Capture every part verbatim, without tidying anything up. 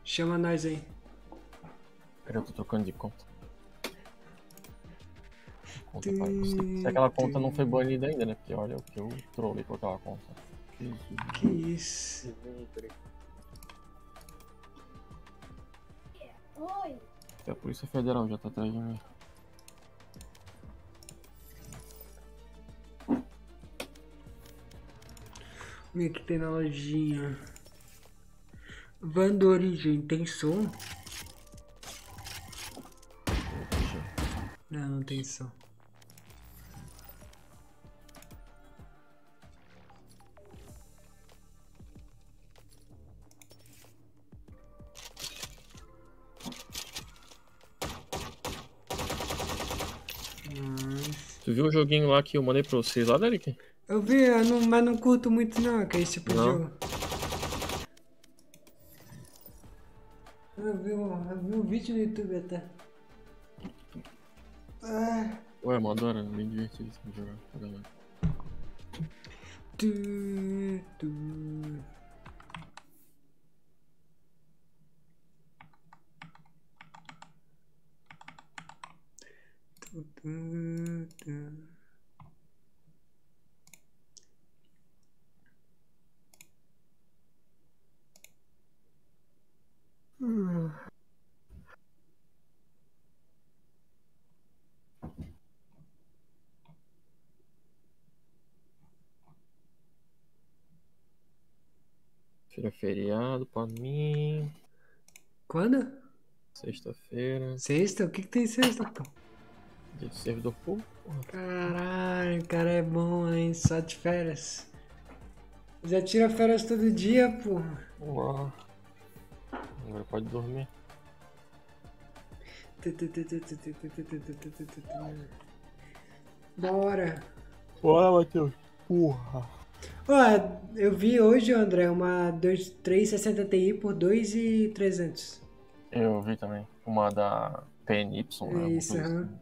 Chama nós aí. Peraí, eu tô trocando de conta. conta pra... se, se aquela conta não foi banida ainda, né? Porque olha o que eu trolei com aquela conta. Jesus. Que isso? Oi. A Polícia Federal já tá atrás de mim. O que tem na lojinha? Van do Origem, tem som? Não, não tem som. Tu viu o joguinho lá que eu mandei pra vocês lá, Derek? Eu vi, eu não, mas não curto muito não, que é esse tipo de Não? jogo. Eu vi, um- eu vi um vídeo no YouTube até. Ah. Ué, mó da hora, bem divertido esse jogo com a galera. Tu, tu. Tu, tu, tu. Hum. Tira feriado pra mim. Quando? Sexta-feira. Sexta? O que que tem sexta, pô? Dia de servidor público, porra. Caralho, o cara é bom, hein? Só de férias. Já tira férias todo dia, pô. Uau. Agora pode dormir. Bora. Bora, Matheus. Porra. Ó, eu vi hoje, André, uma trezentos e sessenta Ti por dois mil e trezentos. Eu vi também. Uma da P N Y, né? Isso, aham. Assim.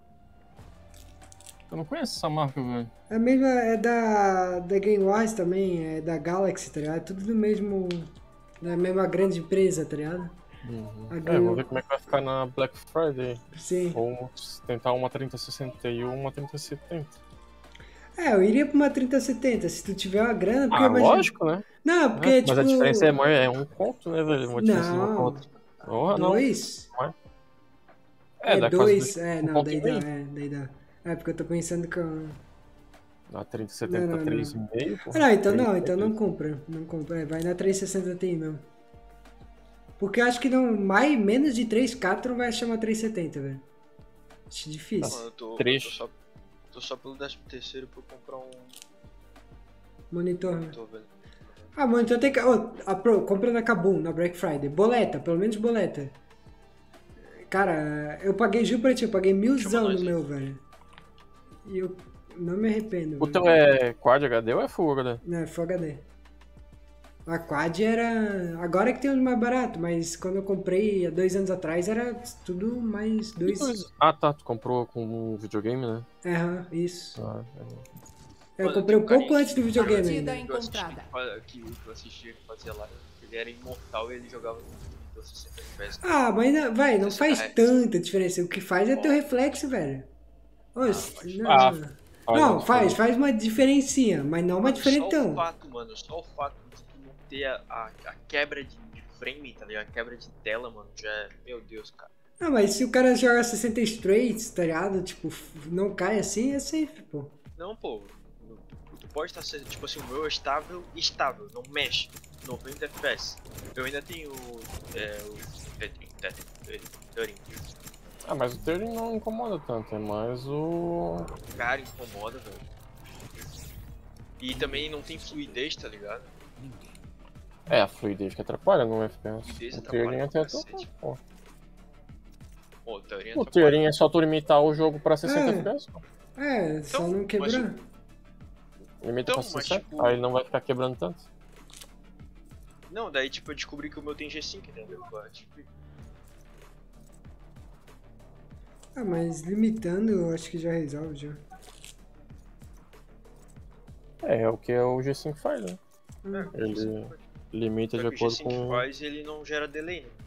Eu não conheço essa marca, velho. A mesma é da, da Game Wars também, é da Galaxy, tá ligado? Tudo do mesmo. Da mesma grande empresa, tá ligado? Uhum. A É, Game- vamos ver como é que vai ficar na Black Friday. Sim. Ou tentar uma trinta sessenta e uma trinta setenta. É, eu iria pra uma trinta setenta, se tu tiver uma grana, porque Ah, imagina- lógico, né? Não, porque É, tipo. Mas a diferença é, maior, é um ponto, né, velho? Uma diferença de uma Não. outra. Porra, não. Dois? É, É da dois, casa do, é, um não, ponto daí e dá, meio. é, daí dá. É, porque eu tô pensando que eu... Na trinta setenta Não, tá não, três não. vírgula cinco, Ah, não, então três não, então não vírgula compra, não compra, é, vai na trezentos e sessenta Ti mesmo. Porque eu acho que não, mais, menos de três K tu não vai chamar trezentos e setenta, velho. Acho difícil. Mano, eu tô, Três. eu tô só, tô só pelo décimo terceiro pra eu comprar um Monitor, né? monitor, velho. Ah, monitor tem que... Oh, a Pro, compra na Kabum, na Black Friday. Boleta, pelo menos boleta. Cara, eu paguei, juro pra ti, eu paguei milzão Chama no nós aí. meu, velho. E eu não me arrependo, O velho. teu é Quad H D ou é Full H D? Não, é Full H D. A Quad era... Agora que tem uns mais barato, mas quando eu comprei há dois anos atrás era tudo mais dois... Dois. Ah, tá. Tu comprou com o videogame, né? Aham, isso. Ah, é. Eu Mano, comprei um tem um pouco carinha antes do videogame Partida ainda. Que eu assisti, encontrada. que fa- que eu assistia que fazia live, ele era imortal e ele jogava no sessenta F P S. Ah, mas não, vai, não faz É. tanta diferença. O que faz é teu reflexo, velho. Ô, Ah, s- faz. não, Ah, não. faz Não, uma faz, diferença. faz uma diferencinha, mas não uma Mano, só o diferentão. fato, mano, só o fato de tu não ter a, a, a quebra de, de frame, tá ligado? A quebra de tela, mano, já é... Meu Deus, cara. Não, mas se o cara joga sessenta straight, tá ligado? Tipo, f- não cai assim, é safe, pô. Não, pô, tu pode estar sendo, tipo assim, o meu é estável, estável, não mexe, noventa F P S. Eu ainda tenho é, o Turing. Ah, mas o Turing não incomoda tanto, é mais o... Cara, incomoda, velho. E também não tem fluidez, tá ligado? É, a fluidez que atrapalha no F P S. Fluidez O atrapalha Turing pra até... cacete. Pô. Pô, o Turing O atrapalha. Turing é só tu limitar o jogo pra sessenta É. F P S. pô. É, só Então, não mas quebrar. Limita Então, pra mas, sessenta, tipo- aí não vai ficar quebrando tanto. Não, daí tipo eu descobri que o meu tem G cinco, entendeu? Pô, tipo, Ah, mas limitando eu acho que já resolve já. É, é o que o G cinco faz, né? Hum. é, Ele- G cinco pode. limita de Só que o acordo G-Sync com... faz ele não gera delay, né?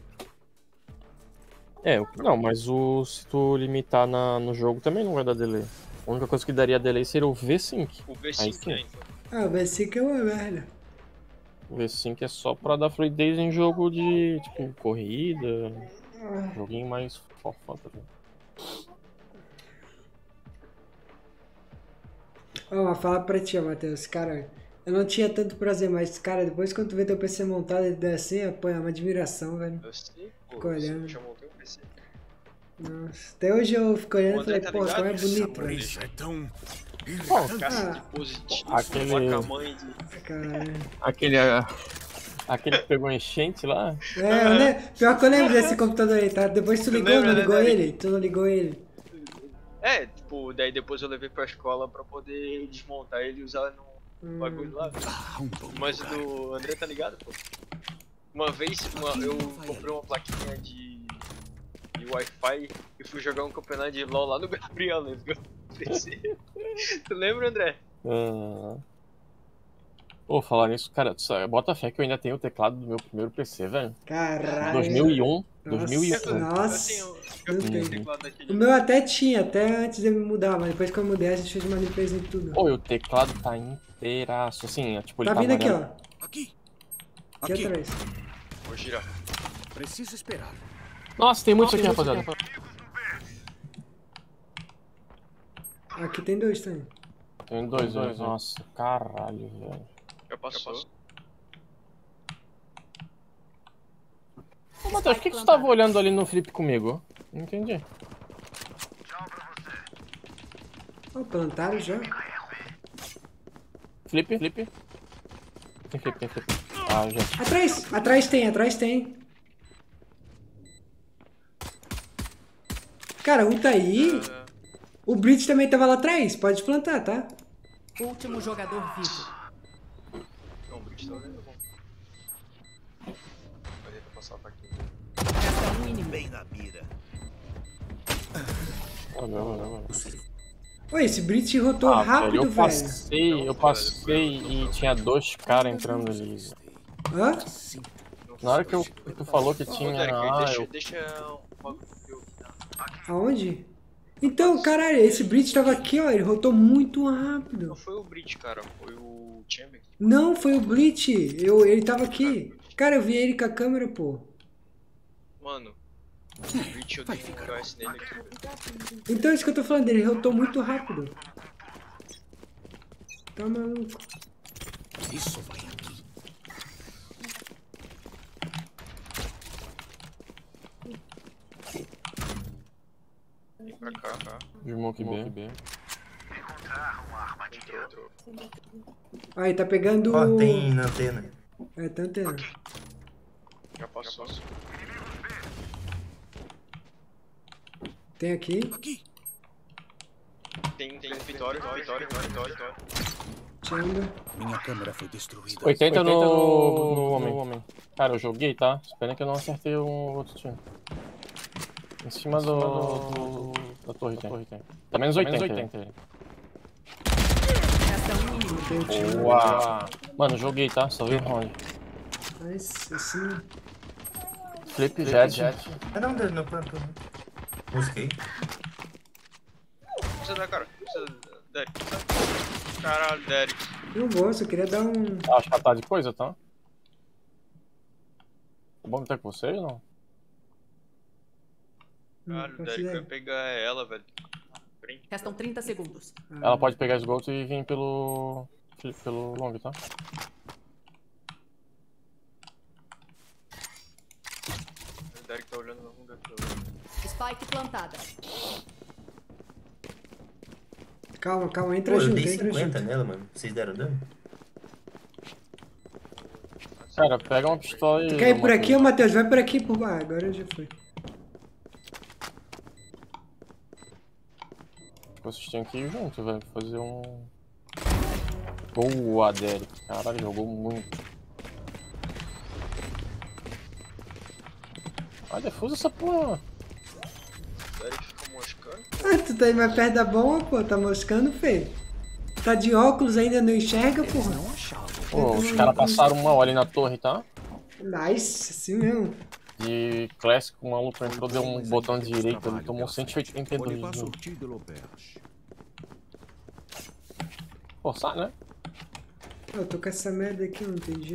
É, não, mas o, se tu limitar na, no jogo também não vai dar delay. A única coisa que daria delay seria o V cinco. O V Aí cinco sim. é, então. Ah, o V cinco é uma merda. O V cinco é só pra dar fluidez em jogo de, tipo, corrida, joguinho mais fofão, tá ligado? Ó, mas falar pra ti, ó, Matheus, cara, eu não tinha tanto prazer, mas, cara, depois quando tu vê teu P C montado e der assim, pô, é uma admiração, velho. Eu sei, pô, Fico olhando. eu já montei um P C. Nossa, até hoje eu fico olhando O e falei, André tá pô, como é ligado? bonito, velho. Isso é tão... Bom, Caixa Ah. de positivo, Aquele- placa-mãe de... Caralho. aquele, ah, aquele que pegou enchente lá, É, eu ne- pior que eu lembro desse computador aí, tá? Depois tu Tu ligou, lembra, não né, ligou Davi? ele? Tu não ligou ele? É, tipo, daí depois eu levei pra escola pra poder desmontar ele e usar no Hum. bagulho lá. Ah, um bom Mas o lugar. do André tá ligado, pô? Uma vez uma- eu comprei uma plaquinha de, de Wi-Fi e fui jogar um campeonato de LoL lá no Gabriel, né? P C. Tu lembra, André? ah... Pô, falar nisso, cara, tu sabe, bota fé que eu ainda tenho o teclado do meu primeiro P C, velho. Caralho. dois mil e um, Nossa. dois mil e um. Nossa. Eu tenho, Não eu tenho tem. o teclado daquele. O meu até tinha, até antes de eu me mudar, mas depois que eu mudei a gente fez uma limpeza em tudo. Pô, e o teclado tá inteiraço, assim, é, tipo, ele Tá tá vindo aqui, amarelo. ó. Aqui. Aqui Aqui. atrás. Vou girar. Preciso esperar. Nossa, tem muito isso aqui, rapaziada. Aqui tem dois também. Tem dois, dois, nossa, caralho, velho. Já passou. Ô, Matheus, por que, que você tava olhando ali no flip comigo? Não entendi. Ó, plantaram já. Flip, flip. Tem flip, tem flip. Ah, já. Atrás! Atrás tem, atrás tem. Cara, um tá aí. Ah, O Blitz também tava lá atrás. Pode plantar, tá? Último jogador vivo. não, o Bridge tá olhando bom. Vai tentar passar pra aqui. Resta um inimigo. Bem na mira. Olha, olha, olha. Oi, esse Blitz rotou Ah, rápido, velho, eu velho. passei, eu passei e tinha dois caras entrando ali. Hã? Sim. Na hora que, eu, que tu falou que Ô, tinha. Derek, Ah, deixa, eu... deixa um bagulho que eu... Aonde? Então, caralho, esse Blitz tava aqui, ó. Ele rotou muito rápido. Não foi o Bridge, cara, foi o Chamber. Não, foi o Blitz. Eu, ele tava aqui. Cara, eu vi ele com a câmera, pô. Mano, o Bridge eu dei um K S nele aqui, velho. Então, é isso que eu tô falando. Ele rotou muito rápido. Tá maluco. Isso vai aqui. Vem pra cá, cá. Smoke B. Entrou, entrou. Aí, tá pegando... Ó, tem na antena. É, tá antena. Já passou. Tem aqui. Aqui. Tem, tem Vitória, Vitória, Vitória, Vitória, Vitória. Chamber. Minha câmera foi destruída. oitenta no, no homem. Cara, eu joguei, tá? Pena que eu não acertei um outro time. Em cima do, do, da torre tem. Tá menos oitenta. Resta um inimigo. Tem o time. Boa! Mano, joguei, tá? Só vi o round. Mas, assim... Flip, jet. Ah, não, não, não plantou. Busquei. Precisa dar, cara. Precisa dar. Derek. Caralho, Derek. Não vou, só queria dar um... Acho que tá de coisa, tá? Vamos ter com você ou não? Caralho, Hum, o Derek vai pegar ela, velho. Frente. Restam trinta segundos. Ela pode pegar esgoto e vir pelo. pelo long, tá? O Derek tá olhando na runda aqui. Spike plantada. Calma, calma, entra Pô, eu junto, dei entra cinquenta junto. nela, mano. Vocês deram dano? Cara, pega uma pistola e. Tu quer ir por aqui, ô Matheus? Vai por aqui, por... Ah, agora já foi. Vocês têm que ir junto, velho. Fazer um. Boa, Derek. Caralho, jogou muito. Ah, defusa essa porra. O Derek fica moscando. Ah, tu tá aí mais perto da bomba, pô. Tá moscando, feio. Tá de óculos ainda, não enxerga, porra. Não achavam. Pô, os caras passaram uma hora aí na torre, tá? Nice, assim mesmo. De Classic, o maluco entrou, deu um botão de direita, ele tomou cento e oitenta e On n'est pas dois. sorti de l'auberge. Forçar, né? Ah, eu tô com essa merda aqui, eu não entendi.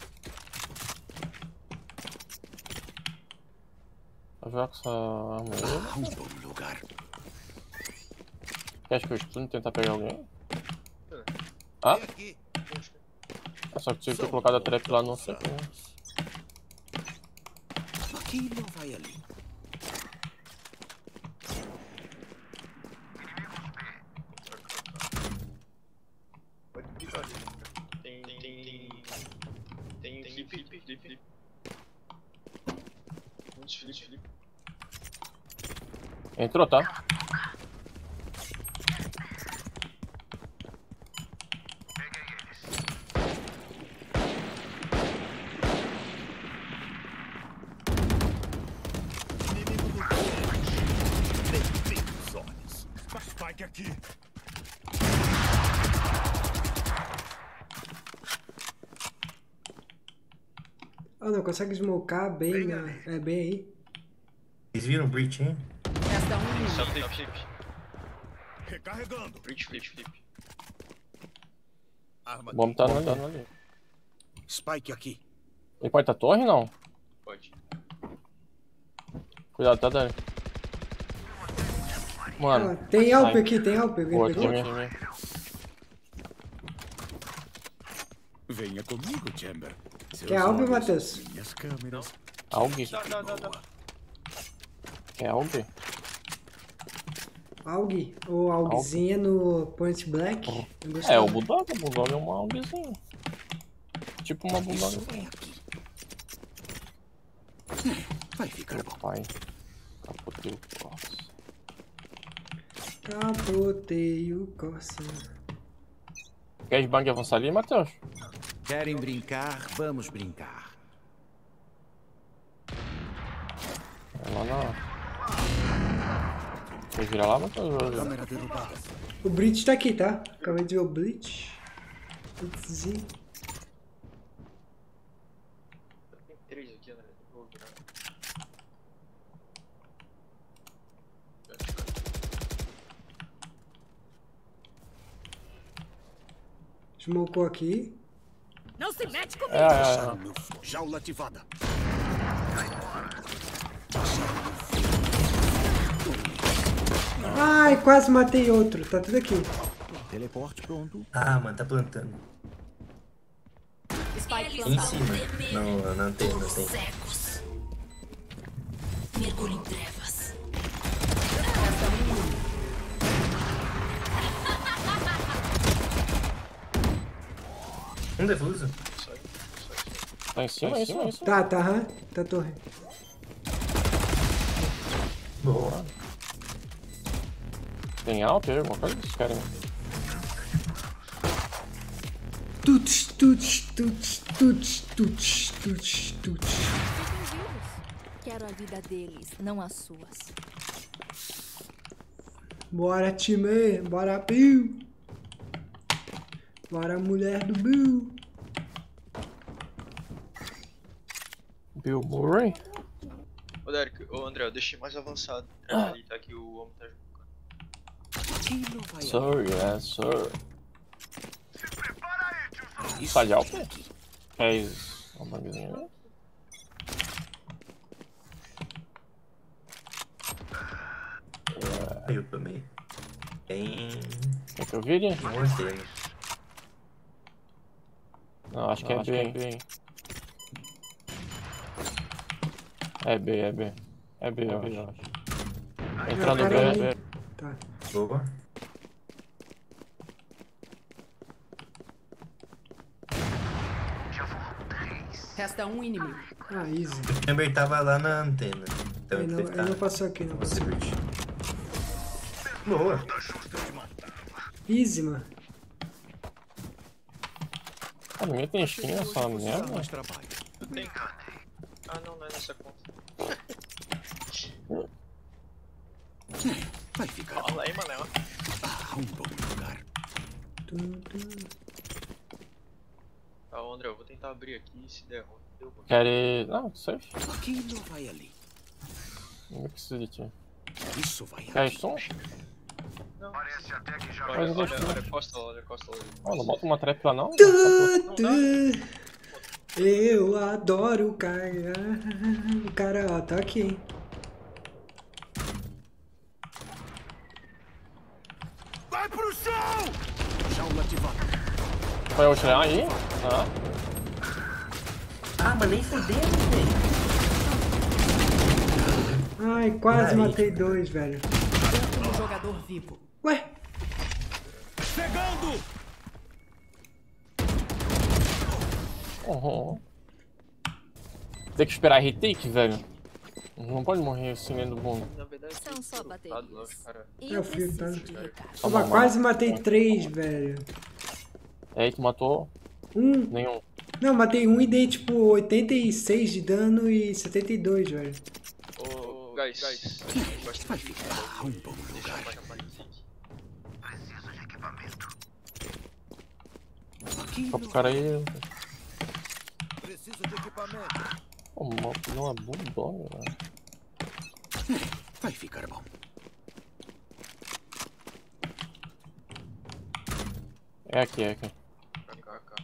Vai jogar com essa arma aí. Um bom lugar. Quer que eu estude tentar pegar alguém? Ah? Aqui. É só que tinha que ter colocado a trap lá no C P, né? Aqui não vai ali. Pode clicar ali. Tem. Tem. Tem. Tem flip, flip, flip. Muitos flip, flip. Entrou, tá? Spike aqui. Ah, não, consegue smocar bem, né? É bem aí. Vocês viram o breach, hein? Resta um inimigo. Só flip, flip. Recarregando. Flip, flip, flip. Arma O bomb tá no tá no ali. Spike aqui. Ele pode estar torre, não? Pode. Cuidado, tá, Dani. Ah, Mano, tem Alp sai. aqui, tem Alp. Alguém Pô, aqui pegou? mesmo. Venha comigo, Chamber. Seus Quer Alp, olhos, Matheus? Minhas câmeras. Alg? Dá, dá, dá, dá. É Alg? Alg? Ou Algzinha no Point Black? Eu É, gostava. o Bulldog. O Bulldog é uma Algzinha. Tipo uma Bulldogzinha. Vai ficar bom. Pai. Capotei o corso. Capotei o Corsa. Quer bang avançar ali, Matheus? Querem brincar? Vamos brincar. Vai lá na... Quer virar lá, Matheus? Câmera derrubada. O Breach tá aqui, tá? Acabei de ver o Bleach. Bleachzinho. Tem três aqui, né? Vou virar. Smocou aqui. Não se mete comigo. É, é, Acharam é. meu f- jaula ativada. Ai, quase matei outro. Tá tudo aqui. Teleporte pronto. Ah, mano, tá plantando. Spike Em plantado. cima. Não, na antena, não tem. Mergulho em trevas. Resta um inimigo. Um defuso. Tá em cima, é isso, é isso. Tá, tá, aham. Tá torre. Boa. Tem Alp aí, alguma coisa que vocês querem? Tuts, tuts, tuts, tuts, tuts, tuts, tuts. Quero a vida deles, não as suas. Bora, time. Bora, Bill. Bora, mulher do Bill. Bill Murray? Ô, Derek, ô, André, eu deixei mais avançado. Ali tá que o homem tá jogando. Aqui não vai Sir, yes, sir. Tá de Alp? É isso. Uma bagzinha ali. Aí eu tomei. Tem Quer que eu vire? uma antena. Não, acho que é B. É B, é B. É B, eu acho. Entrando Ah, B, cara, é B. ali. Tá. Boa. Resta um inimigo. Ah, easy. O Chamber tava lá na antena. Então Ele ele não, fez ele não passou aqui, não Você passou. curte. Boa. Easy, mano. Ah, ninguém tem skin nessa merda. mais trabalho. Eu tenho. Ah, não, não é nessa conta. Vai ficar bom. Fala aí, Manel. Ah, um bom lugar. Tum, tum. Tá, André, eu vou tentar abrir aqui, se der ruim, deu ruim. Quer... Não, safe. Aquilo vai ali. Não precisa de ti. Isso vai Quer aqui. stun? Não. Mas Olha, eu olha, deixo. olha, costa lá, olha, costa lá. Oh, não bota uma trap lá não? Tu, tu. Eu adoro o cara. O cara, ó, tá aqui, hein? Vai pro chão! Jaula ativada. Foi o Shreya aí? Ah. Ah, mas nem fudendo, velho. Ai, quase Aí. matei dois, velho. Último jogador vivo. Ué? Chegando! Uhum. Tem que esperar retake, velho. Não pode morrer assim dentro do mundo. Na verdade, São só baterias. cara. E É eu o fio, tá? preciso de recarga. Toma, Opa, mano. quase matei três, velho. E aí tu matou Um. nenhum. Não, matei um e dei tipo oitenta e seis de dano e setenta e dois, velho. Ô, guys, guys. Vai ficar um bom lugar. Só pro cara aí. Preciso de equipamento. Pô, mal deu uma bulldog, velho. Vai ficar bom. É aqui, é aqui. Cá, cá, cá.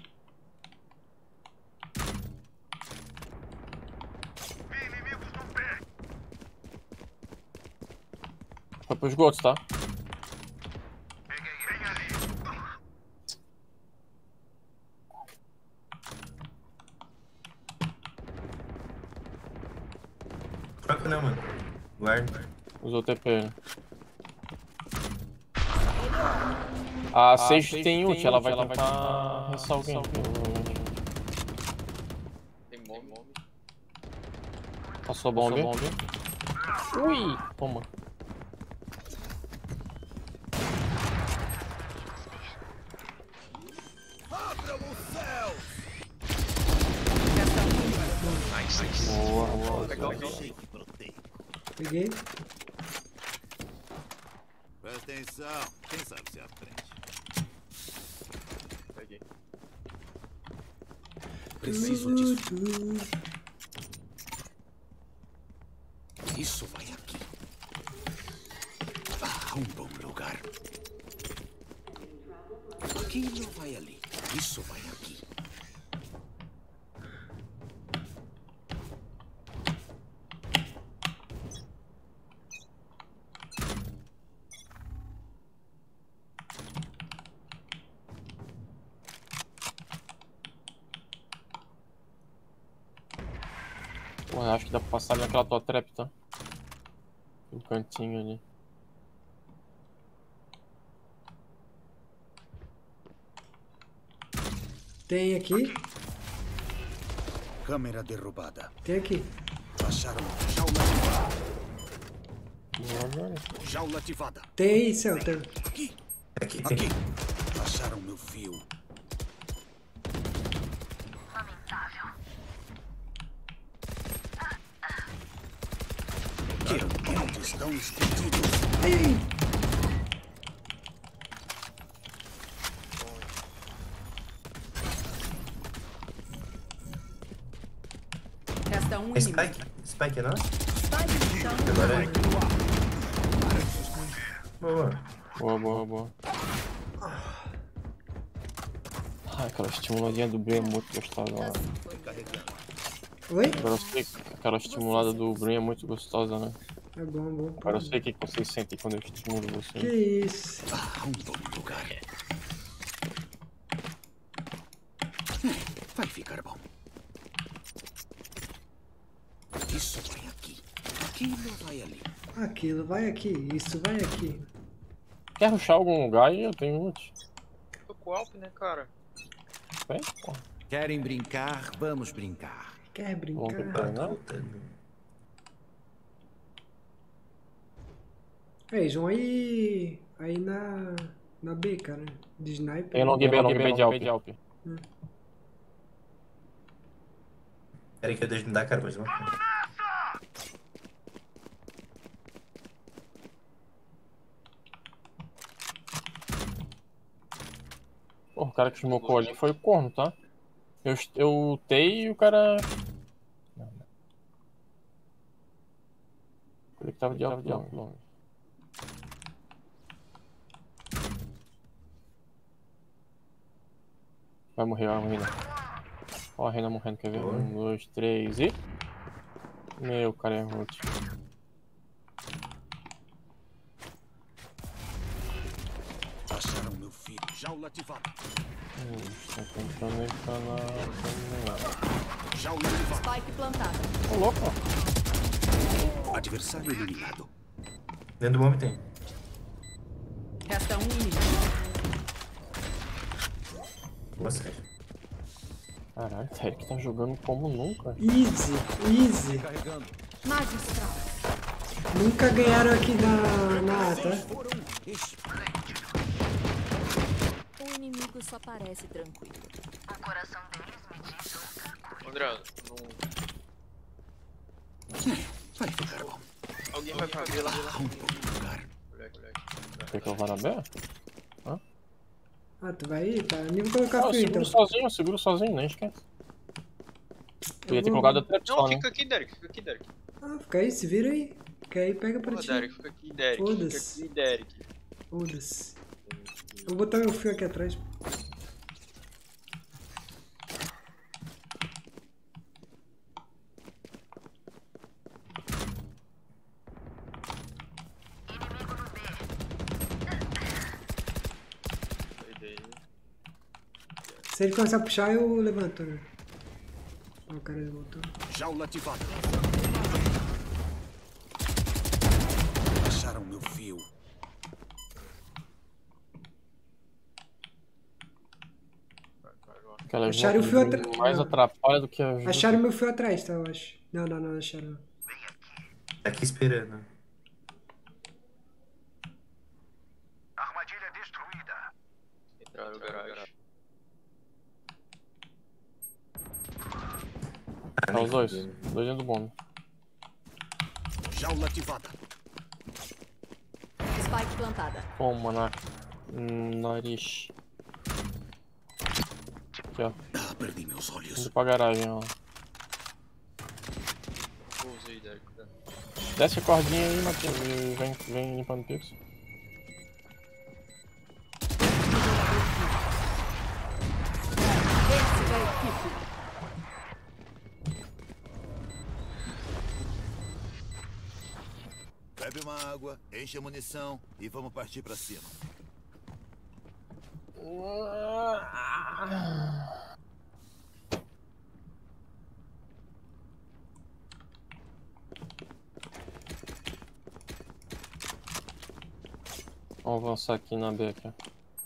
Foi pros gotos, tá? Troca não, mano. Guarda. Usou T P. A Sage tem ult, ela vai tentar ressar alguém. Tem mommy. Passou bomba. Ui! Toma. Abram os céus! Resta um inimigo. Nice, nice. Boa, boa. Legal, legal. Shake proteico. Peguei. Presta atenção. Quem sabe se aprende. Peguei. Preciso disso. Tu, Isso vai aqui. Ah, um bom lugar. Aquilo vai ali. Isso vai aqui. Pô, eu acho que dá pra passar ali naquela tua trap, tá? No cantinho ali. tem aqui. Câmera derrubada. Tem aqui. Acharam jaula ativada. Boa, velho. Jaula ativada. Tem aí, céu. Tem. Aqui. Aqui, tem. Aqui. Acharam meu fio. Que onde estão escondidos? Ei! Resta um É inimigo. Spike? Spike não? Spike no chão. Agora é. Boa. Boa, boa, boa. Ai, aquela estimuladinha do Brin é muito gostosa, né? Oi? Agora eu sei que aquela estimulada do Brin é muito gostosa, né? É bom, bom. Agora eu sei o que que vocês sentem quando eu estimulo Que vocês. isso? Ah, um bom lugar. Hum, Vai ficar bom. Isso vai aqui. Aquilo vai ali. Aquilo, vai aqui. Isso, vai aqui. Quer rushar algum lugar e eu tenho ult. Tô com o Alp, né, cara? Vem, pô. Querem brincar? Vamos brincar. Quer Vamos brincar? tentar, não? Puta, meu. Ei, João, aí. Aí na. Na B, cara. De sniper. Tem long B, long B de Alp. Pera aí que eu deixo de dar, cara, mas não. Pô, o cara que smocou ali foi o corno, tá? Eu, eu ultei e o cara... Não, não. Ele que tava de alto long. Vai morrer, vai morrer. Ó a Reina morrendo, quer ver? Um, dois, três e... Meu, cara é ult. Acharam meu filho. Jaula ativada. Hum, tá tentando entrar na... Jaula ativada. Spike plantada. Ô, louco, ó. Adversário eliminado. Dentro do bomb tem. Resta um inimigo. Boa série. Caralho, o Eric tá jogando como nunca. Easy, easy. Carregando. Magistral. Nunca ganharam aqui na, na A, tá? Foram estes. O inimigo só parece tranquilo. André, não... Vai ficar bom. Alguém vai pra ver lá. Arrumou um lugar. Moleque, moleque. Quer que eu vá na B? Ah, tu vai aí? Tá, nem vou colocar Ah, eu fio então. seguro sozinho, eu seguro sozinho, nem esquece. Podia ter vou- colocado a trap Não, só, né? fica aqui, Derek, fica aqui, Derek. Ah, fica aí, se vira aí. Fica aí, pega pra Porra, ti. Derek, fica aqui, Derek. Fica Foda-se. aqui, Derek. Foda-se. Eu vou botar meu fio aqui atrás. Sai daí. Se ele começar a puxar, eu levanto. Né? Ó, o cara voltou. Jaula ativada. Acharam meu fio. Aquela Acharam o fio jogada atra- mais não. atrapalha do que ajuda. Acharam meu fio atrás, tá? Eu acho. Não, não, não, acharam. não. Tá aqui esperando. Entraram no garagem. Tá os dois. Dois dentro do bombe. Jaula ativada. Spike plantada. Toma na... hum, nariz. Aqui, ó. Ah, perdi meus olhos. Indo pra garagem, ó. Pousei, Derek. cuidado. Desce a cordinha aí, Matheus. E vem, vem limpando o pixel. Esse da equipe. Bebe uma água, enche a munição e vamos partir pra cima. Vamos avançar aqui na B aqui.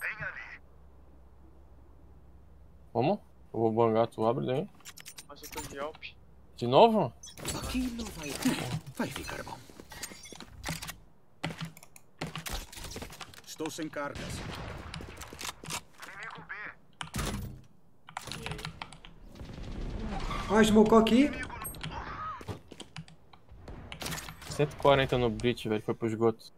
Vamos? Eu vou bangar, tu abre daí. Mas eu tô de Alp. De novo? Aquilo vai... Vai ficar bom. Estou sem cargas. Ó, smocou aqui. cento e quarenta no Breach, velho. Foi pro esgoto.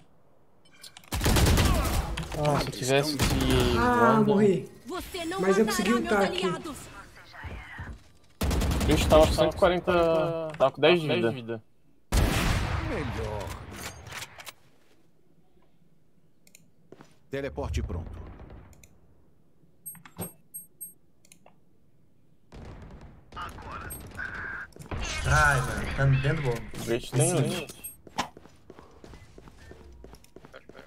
Ah, se eu tivesse de... Ah, Wanda, morri. Você não Mas eu matará consegui meus ultar aqui. aliados. O Breach tava com cento e quarenta... Tava com dez de vida. Melhor. Teleporte pronto. Ai, mano, tá dentro do bomb. O Breach tem ali. Pera, pera.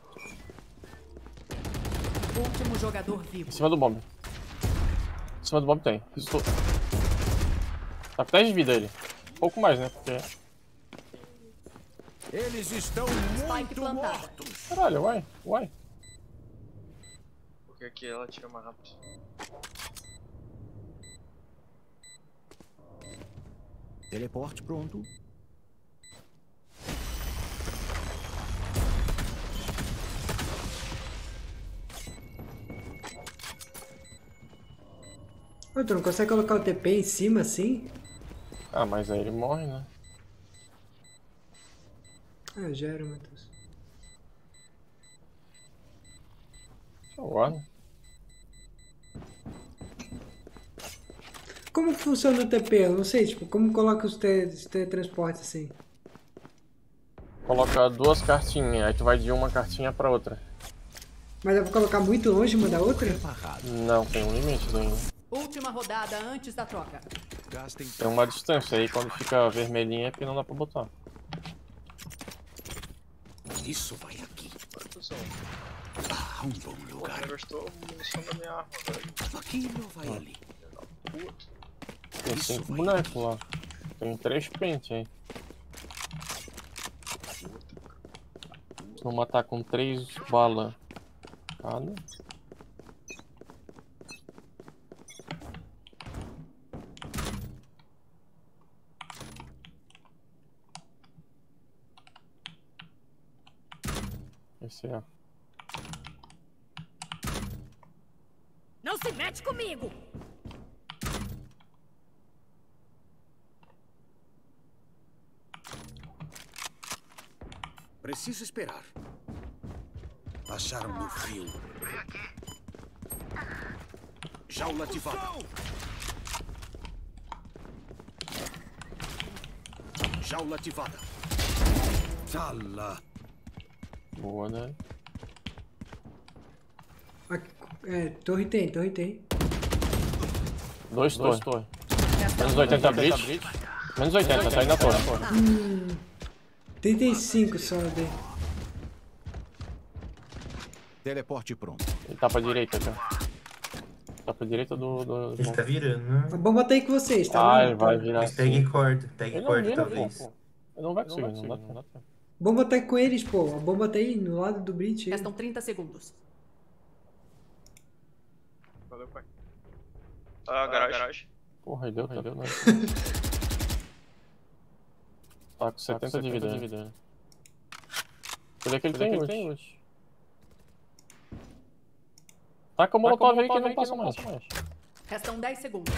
Último jogador vivo. Em cima do bomb. Em cima do bomb tem. Estou... Tá com dez de vida ele. Um pouco mais, né? Porque... Eles estão Spike muito plantada. mortos. Caralho, uai, uai. Porque aqui ela tira mais rápido. Teleporte pronto. Ô, tu não consegue colocar o T P em cima assim? Ah, mas aí ele morre, né? Ah, já era, Matheus. Eu guardo. como funciona o T P? Eu não sei, tipo, como coloca os te- os teletransportes assim? Coloca duas cartinhas, aí tu vai de uma cartinha pra outra. Mas eu vou colocar muito longe uma da outra? Não, tem um limite ainda. Última rodada antes da troca. Gastem Tem uma distância aí, quando fica vermelhinha é porque não dá pra botar. isso vai aqui. Produção. Ah, um bom Pô, lugar. eu gastou munição da minha arma, velho. Aquilo vai ali. Tem Isso cinco vai bonecos lá. Tem três pentes aí. Vou matar com três balas cada. Esse é. Não se mete comigo! Preciso esperar. Acharam no frio. Jaula ativada. Jaula ativada. Tá lá. Boa, né? Aqui, é, torre tem, torre tem. Dois torres. Resta Menos um. oitenta blitz. Menos oitenta, tá aí na torre. trinta e cinco só dele. Teleporte pronto. Ele tá pra direita, cara. Tá pra direita do... do... Ele tá virando, né? A bomba tá aí com vocês, tá? Ah, lá? ele vai Tá. virar Mas pegue assim. corda, pegue Ele não corda vira, talvez. pô. Ele não vai conseguir, não dá tempo. Bomba tá com eles, pô. A bomba tá aí no lado do Breach. aí. Restam trinta segundos. Valeu, pai. Ah, garagem. garagem. Porra, deu, deu, né? Tá com setenta de vida, né? Cadê que ele tem ult? Taca o molotov aí que não passa mais. Restam dez segundos.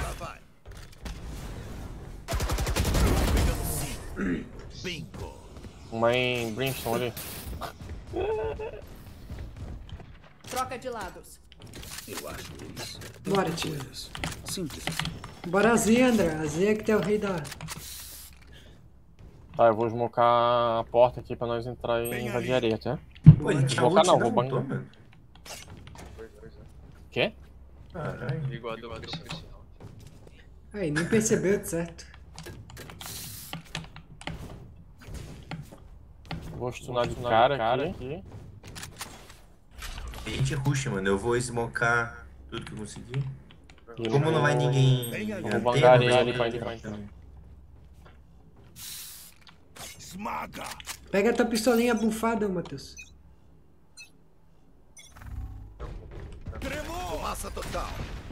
Bingo. Uma em Brimstone ali. Troca de lados. Eu acho eles. Bora, tio. Simples assim. Bora a Z, André. A Z é que tem o rei da... Tá, eu vou smocar a porta aqui pra nós entrar e Bem invadir aí. areia, tá? Pô, ele tinha Vou colocar ult, não, vou botou, bangar. mano. Pois, pois é. Quê? Caralho. Ligou a dupla sinal. Aí, nem percebeu, certo? Vou stunar de cara, cara aqui. A gente rush, mano. Eu vou smocar tudo que eu conseguir. E Como não vai ninguém... Bem ali. na Vou tela, bangar vai ele pra ninguém entrar. também. Esmaga. Pega a tua pistolinha bufada, Matheus. Tremou. Massa total.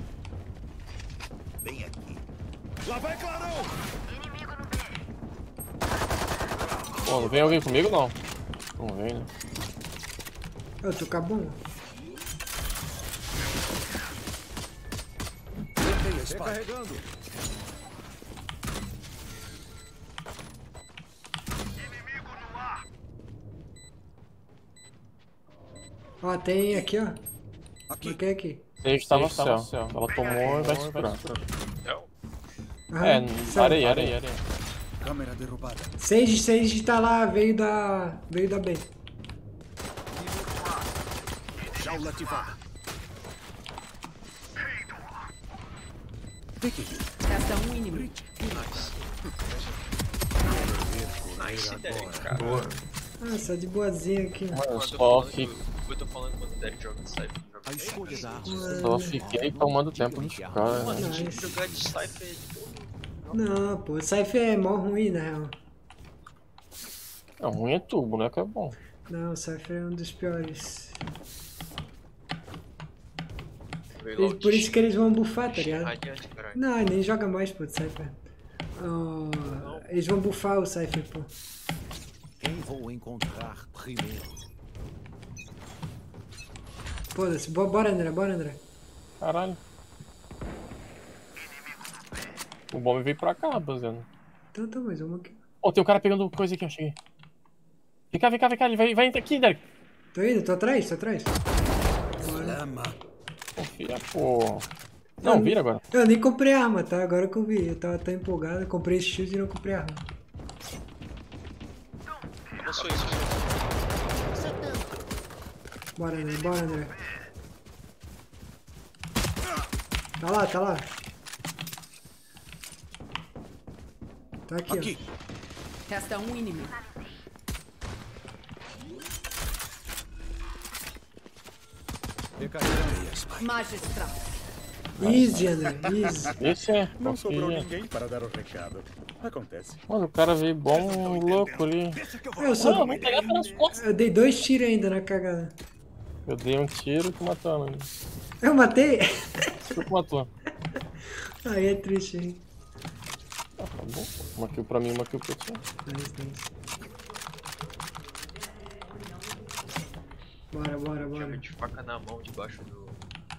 Bem aqui. Lá vai, clarão. Pô, não vem alguém comigo não? Não vem, né? Eu tô com a bomba. Recarregando. Ó, tem aqui, ó. Aqui. Marquei aqui. Sage tava no céu. Ela tomou e vai se curar. Não. Aham, É, céu. areia, areia, areia. Câmera derrubada. Sage, Sage tá lá, veio da... Veio da B. Jaula ativada. Tem que ir. Resta um inimigo. Nice ideia, cara. Boa. Ah, só de boazinha aqui. Mano, eu Eu tô só, falando fico, quando- eu tô falando quando o Derek joga de Cypher. A escolha da arma. só fiquei tomando tempo dos caras. Mano, né? a gente Nice. jogar de Cypher é de boa. Não, pô, Cypher é mó ruim, na real. É ruim é tu, o boneco é bom. Não, Cypher é um dos piores. Veio Eles- logo por de- isso que eles vão bufar, tá ligado? Radiante, caralho. Não, nem joga mais, pô, de Cypher. Oh, eles vão bufar o Cypher, pô. Quem vou encontrar primeiro? Foda-se, bo- bora André, bora André. Caralho. O bomb veio pra cá, rapaziada. Então tá, mais uma aqui. Ó, tem um cara pegando coisa aqui, eu cheguei. Vem cá, vem cá, vem cá, ele vai, vai aqui, Derek. Tô indo, tô atrás, tô atrás. Lama. Confia, pô. Não, vira agora. Eu nem comprei arma, tá? Agora que eu vi. Eu tava tão empolgado, eu comprei esse shield e não comprei arma. Avançou isso. Bora, André, bora, André. Tá lá, tá lá. Tá aqui, Aqui. Resta um inimigo. Magistral. ó. Easy, André, easy. Esse é. Não sobrou Confia. ninguém para dar o recado. Acontece. Mano, o cara veio bom louco ali. Eu só... Não, vou pegar pelas costas. Eu dei dois tiros ainda na cagada. Eu dei um tiro e tu matou ela. Eu matei? Tu que matou. Aí é triste, hein? Ah, tá bom. Uma kill pra mim, uma kill pra ti. Nice, nice. Bora, bora, bora. Chama de faca na mão debaixo do.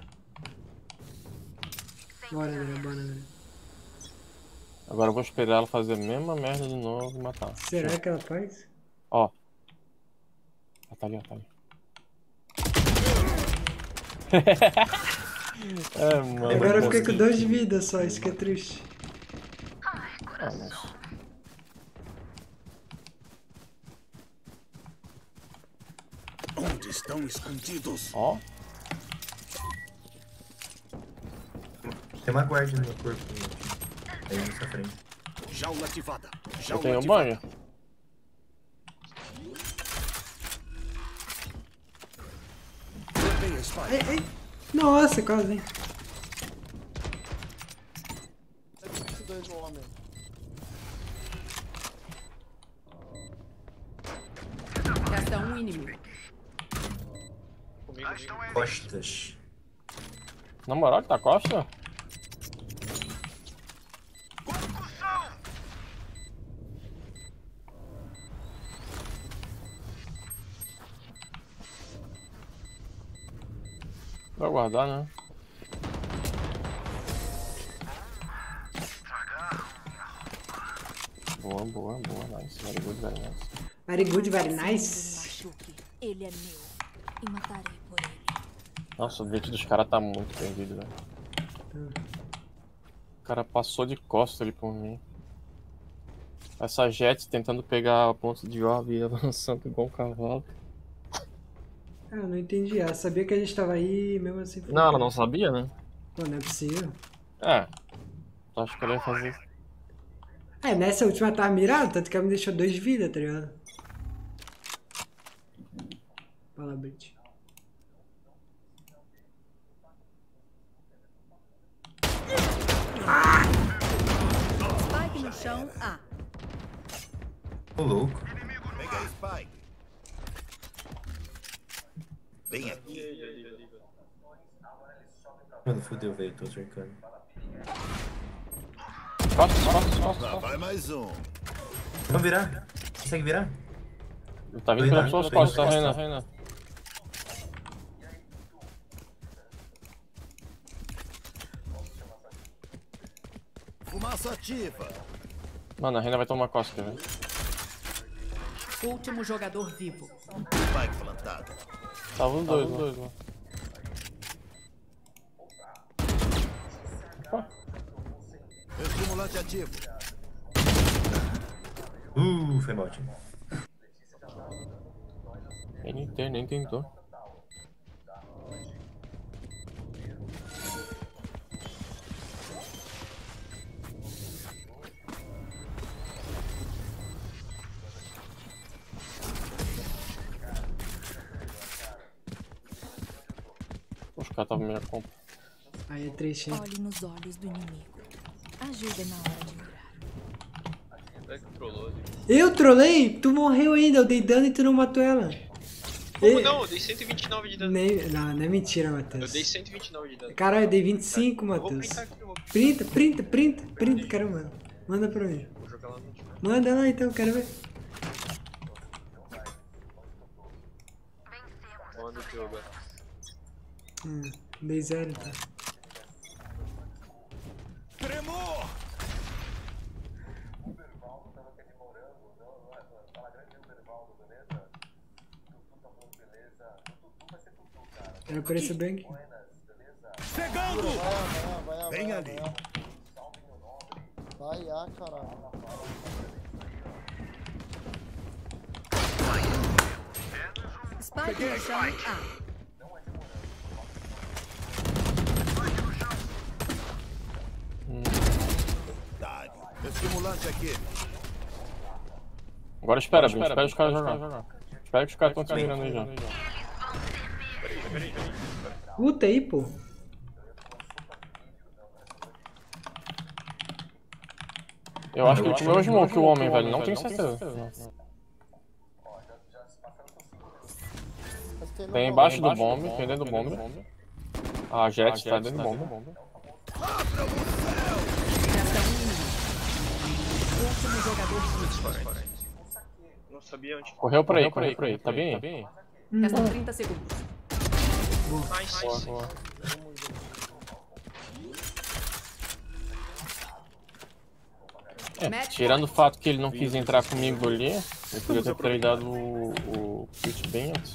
Bora, André, bora, André. Agora eu vou esperar ela fazer a mesma merda de novo e matar. Será que ela faz? Ó. Ah, tá ali, ó, tá ali. É, mano. Agora eu fiquei com dois de vida só, isso que é triste. Ah, mas... Onde estão escondidos? Ó. Tem uma guarda no meu corpo. Aí na sua frente. Jaula ativada. Eu Jaula tenho um ativada. banho. Levei a espada. Ei, ei. Nossa, quase, hein? Resta um inimigo. Comigo, comigo. Costas. Na moral, que tá costa? Vai guardar, né? Boa, boa, boa, nice. Very good, very nice. Very good, very Não nice. machuque. Ele é meu. E matarei por ele. Nossa, o vídeo dos caras tá muito perdido, velho. O cara passou de costa ali por mim. Essa Jet tentando pegar a ponta de orbe e avançando igual um cavalo. Ah, eu não entendi. Ela sabia que a gente tava aí e mesmo assim... foi- Não, ela não sabia, né? Pô, não é possível. É. Tu acha que ela ia fazer? É, nessa última tava mirado, tanto que ela me deixou dois de vida, tá ligado? Fala, Brit. Spike no chão, A. Ô, louco. Pega a Spike. Vem aqui. Mano, fodeu, velho. Tô cercando. Costa, costa, costa, Lá costa. vai mais um. Vamos virar? Consegue virar? Tá vindo pelas suas costas, tá vendo? Reina. Fumaça ativa. Mano, a Reina vai tomar costa, quer ver? Último jogador vivo. Spike plantado. Tava os dois, os dois lá. Estimulante ativo. Uh, foi mal, time. Ele nem tem, nem tentou. Os caras estavam meio compra. Aí é triste, hein? Olhe nos olhos do inimigo. Ajuda na hora de mirar. É que trollou ali. Eu trolei? Tu morreu ainda, eu dei dano e tu não matou ela. Como E- não? Eu dei cento e vinte e nove de dano. Nem... Não, não é mentira, Eu Matheus. dei cento e vinte e nove de dano. Caralho, eu dei vinte e cinco, Eu vou Matheus. printar aqui, eu vou, Printa, printa, printa, printa, caramba. Manda pra mim. vou jogar lá no último. Manda lá então, quero ver. Manda o teu agora. Hum, dei zero, tá. Tremor! Era por esse bang. Chegando! Bem ali. Vai, ah, caralho. Spike no chão. A. Dá-lhe. Estimulante aqui. Agora espera, espera, espera os caras jogar. Espera que os caras estão te mirando aí já. Puta aí, pô. Eu acho que ele tirou o smoke, o homem, velho. Não tenho certeza. Tem embaixo do bombe, tem dentro do bombe. A Jet tá dentro do bombe. Último jogador de Não sabia onde. Correu por aí, correu por aí. Tá bem aí? Restam trinta segundos. Nice. Boa, boa. É, tirando o fato que ele não quis entrar comigo ali, eu podia ter treinado o, o kit bem antes.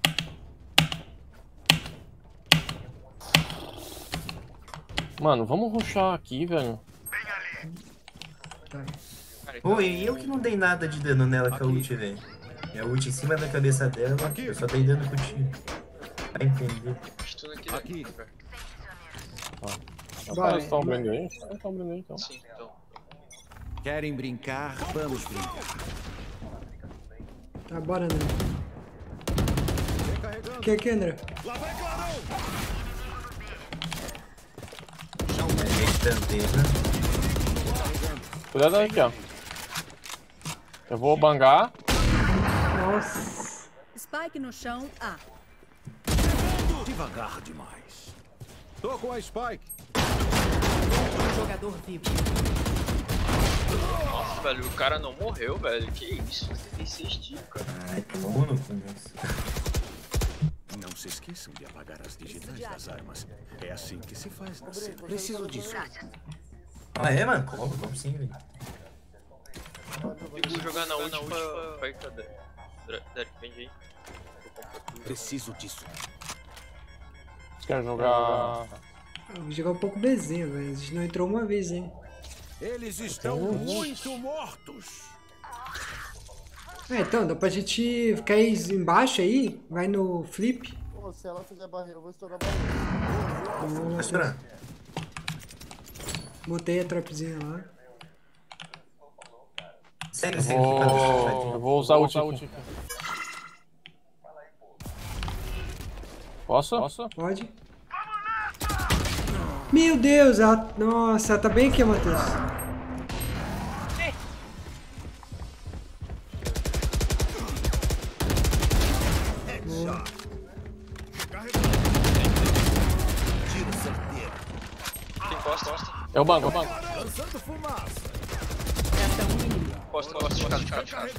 Mano, vamos rushar aqui, velho. Pô, e eu que não dei nada de dano nela com a ult, velho. É a ult em cima da cabeça dela, eu só dei dano com o tiro. Vai entender. Estou aqui. Aqui. Bora, eles estão abrindo aí? Eles estão abrindo aí, então. Sim, então. Querem brincar? Vamos brincar. Tá, bora, André. O que que, André? Cuidado aqui, ó. Eu vou bangar. Nossa. Spike no chão. A. Devagar demais. Tô com a Spike. Último jogador vivo. Nossa, velho, o cara não morreu, velho. Que isso? setenta e seis tiros, cara. Ai, tomou no começo. Não se esqueçam de apagar as digitais das armas. É assim que se faz na cena. Preciso disso. Ah, é, mano? Coloca, vamos sim, velho. Eu vou jogar na ult pra... Vai, cadê? Derek, vende aí. Preciso disso. Você quer jogar... Eu vou jogar um pouco Bzinho, velho. A gente não entrou uma vez, hein. Eles estão muito mortos. É, então, dá pra gente ficar aí embaixo aí, vai no flip. Pô, se ela fizer barreira, eu vou estourar a barreira. Vai estourar. Botei a trapzinha lá. Sério, Eu vou... Eu vou usar o ult. Posso? Posso? Pode. Meu Deus, ela... Nossa, ela tá bem aqui, Matheus. Tiro certeiro. Tem costa, costa. É o banco, é o banco. Lançando fumaça. Resta um inimigo. Costa, costa, de casa, de casa, de casa.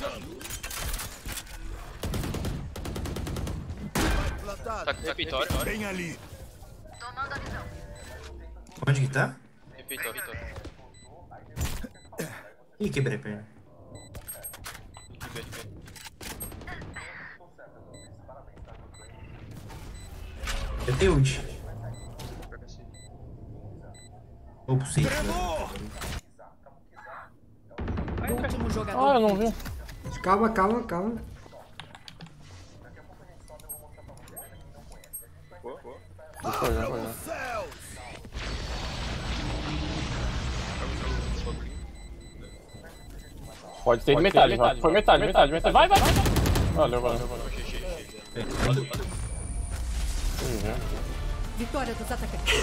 Tá com refeitório. Bem ali. Onde que tá? Refeitório. Ih, quebrei a perna. Eu tenho ult. Ou possível. Último jogador. Ah, eu não vi. Calma, calma, calma. Já foi, já foi, já. Pode ter metade, metade. Foi metade, metade, metade. Vai, vai, vai. Valeu, valeu, valeu. Vitória dos atacantes.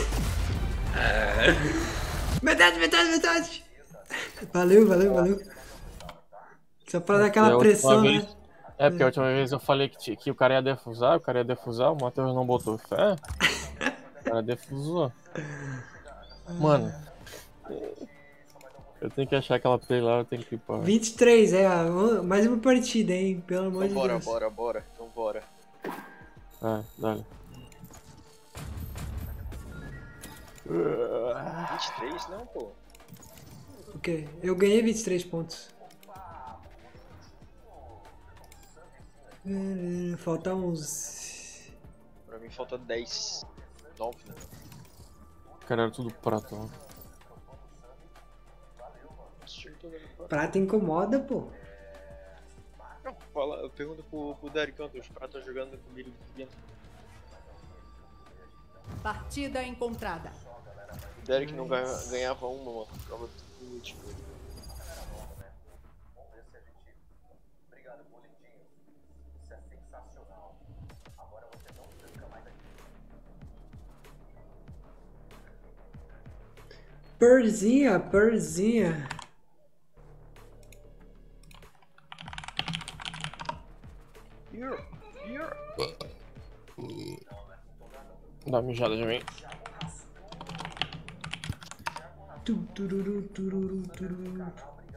Metade, metade, metade. Valeu, valeu, valeu. Só pra dar aquela É, pressão, vez, né? É, porque a última vez eu falei que, que o cara ia defusar, o cara ia defusar, o Matheus não botou fé. O cara defusou. Mano. Eu tenho que achar aquela play lá, eu tenho que ir pra... vinte e três, é. Mais uma partida, hein? Pelo amor Então de bora, Deus. bora, bora. Então bora. É, dale. vinte e três? Não, pô. O quê? Eu ganhei vinte e três pontos. Falta uns... Pra mim falta dez. nove, né? caras eram tudo prata, mano. Prata incomoda, pô. Não, fala, eu pergunto pro, pro Derek ontem, os pratas jogando comigo dentro. Partida encontrada. O Derek não ganha, ganhava uma, mano. Ficava tudo no tipo. Perzinha, perzinha. Here, here. Dá uma mijada de mim. Tu, tururu, tururu, tururu.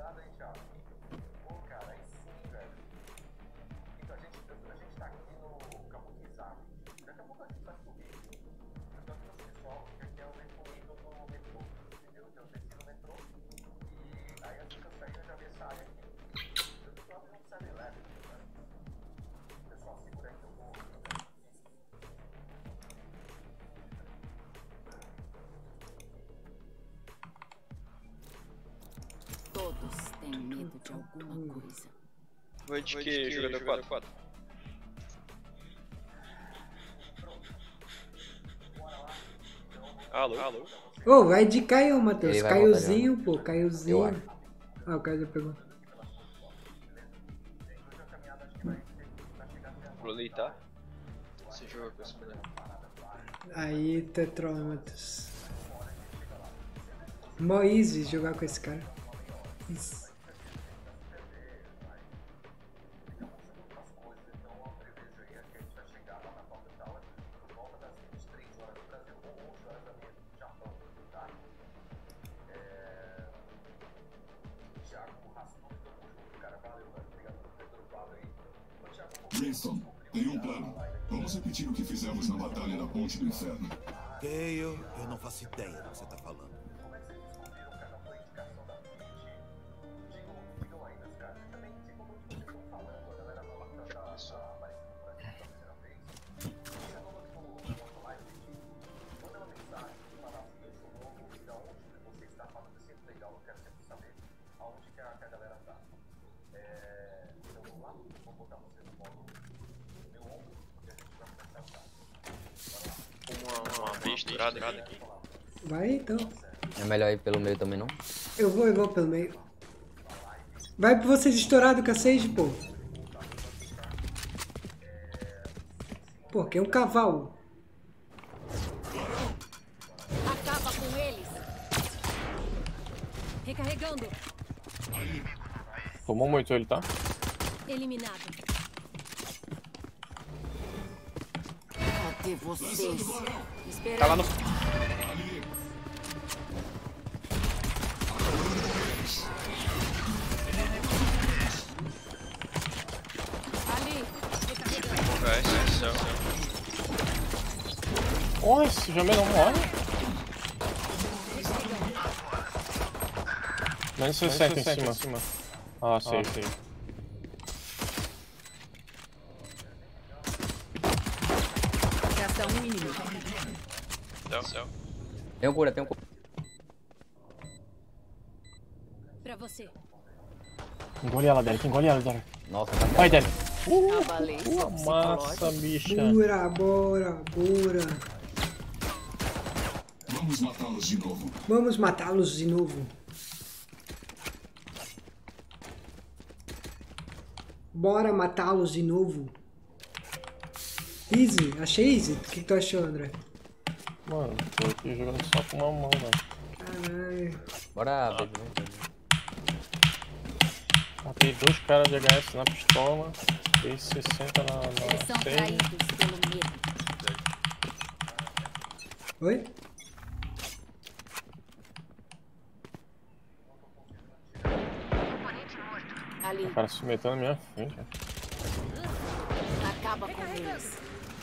Todos têm medo de alguma coisa. Vai de que, jogador quatro? Alô? Alô? Ô, oh, vai de Caio, Matheus. Ele vai Caiozinho, voltar, pô, Caiozinho. Eu Ah, o Caio já pegou. Vou leitar. Você joga com esse boneco. Aí, Tetrol, Matheus. Mó easy jogar com esse cara. Isso. Winston, tem um plano. Vamos repetir o que fizemos na Batalha da Ponte do Inferno. Gale, eu não faço ideia do que você tá falando. Aqui. Vai então. É melhor ir pelo meio também, não? Eu vou, eu vou pelo meio. Vai pra vocês estourado com a Sage, pô. Pô, que é um cavalo. Acaba com eles. Recarregando. Tomou muito ele, tá? Eliminado. Cadê vocês? Esperando. Tá lá no... Ali. Vai, céu. Oh, esse Jamé não morre. Menos sessenta em cima. Ah, sei, sei. Resta um inimigo. Céu, céu. Tem um cura, tem um cura. Pra você. Engole ela, Derek. Engole ela, Derek. Nossa, tá vai, Derek. Uh, uh, massa, bicha. Bora, bora, bora. Vamos matá-los de novo. Vamos matá-los de novo. Bora matá-los de novo. Easy, achei easy. O que, que tu achou, André? Mano, tô aqui jogando só com uma mão, mano. Caralho. Bora, ah. baby. Matei dois caras de H S na pistola. Dei sessenta na, na Eles são traídos pelo medo. Oi? Ali. O cara se meteu na minha frente. Acaba com eles.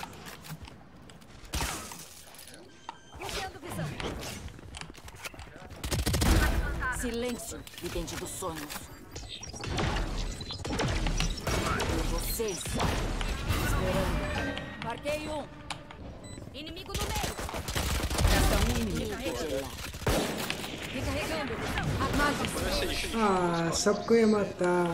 Silêncio, vidente dos sonhos. E vocês. Esperando. Marquei um. Inimigo no meio. Resta um inimigo. Recarregando. Armados. Ah, só porque eu ia matar.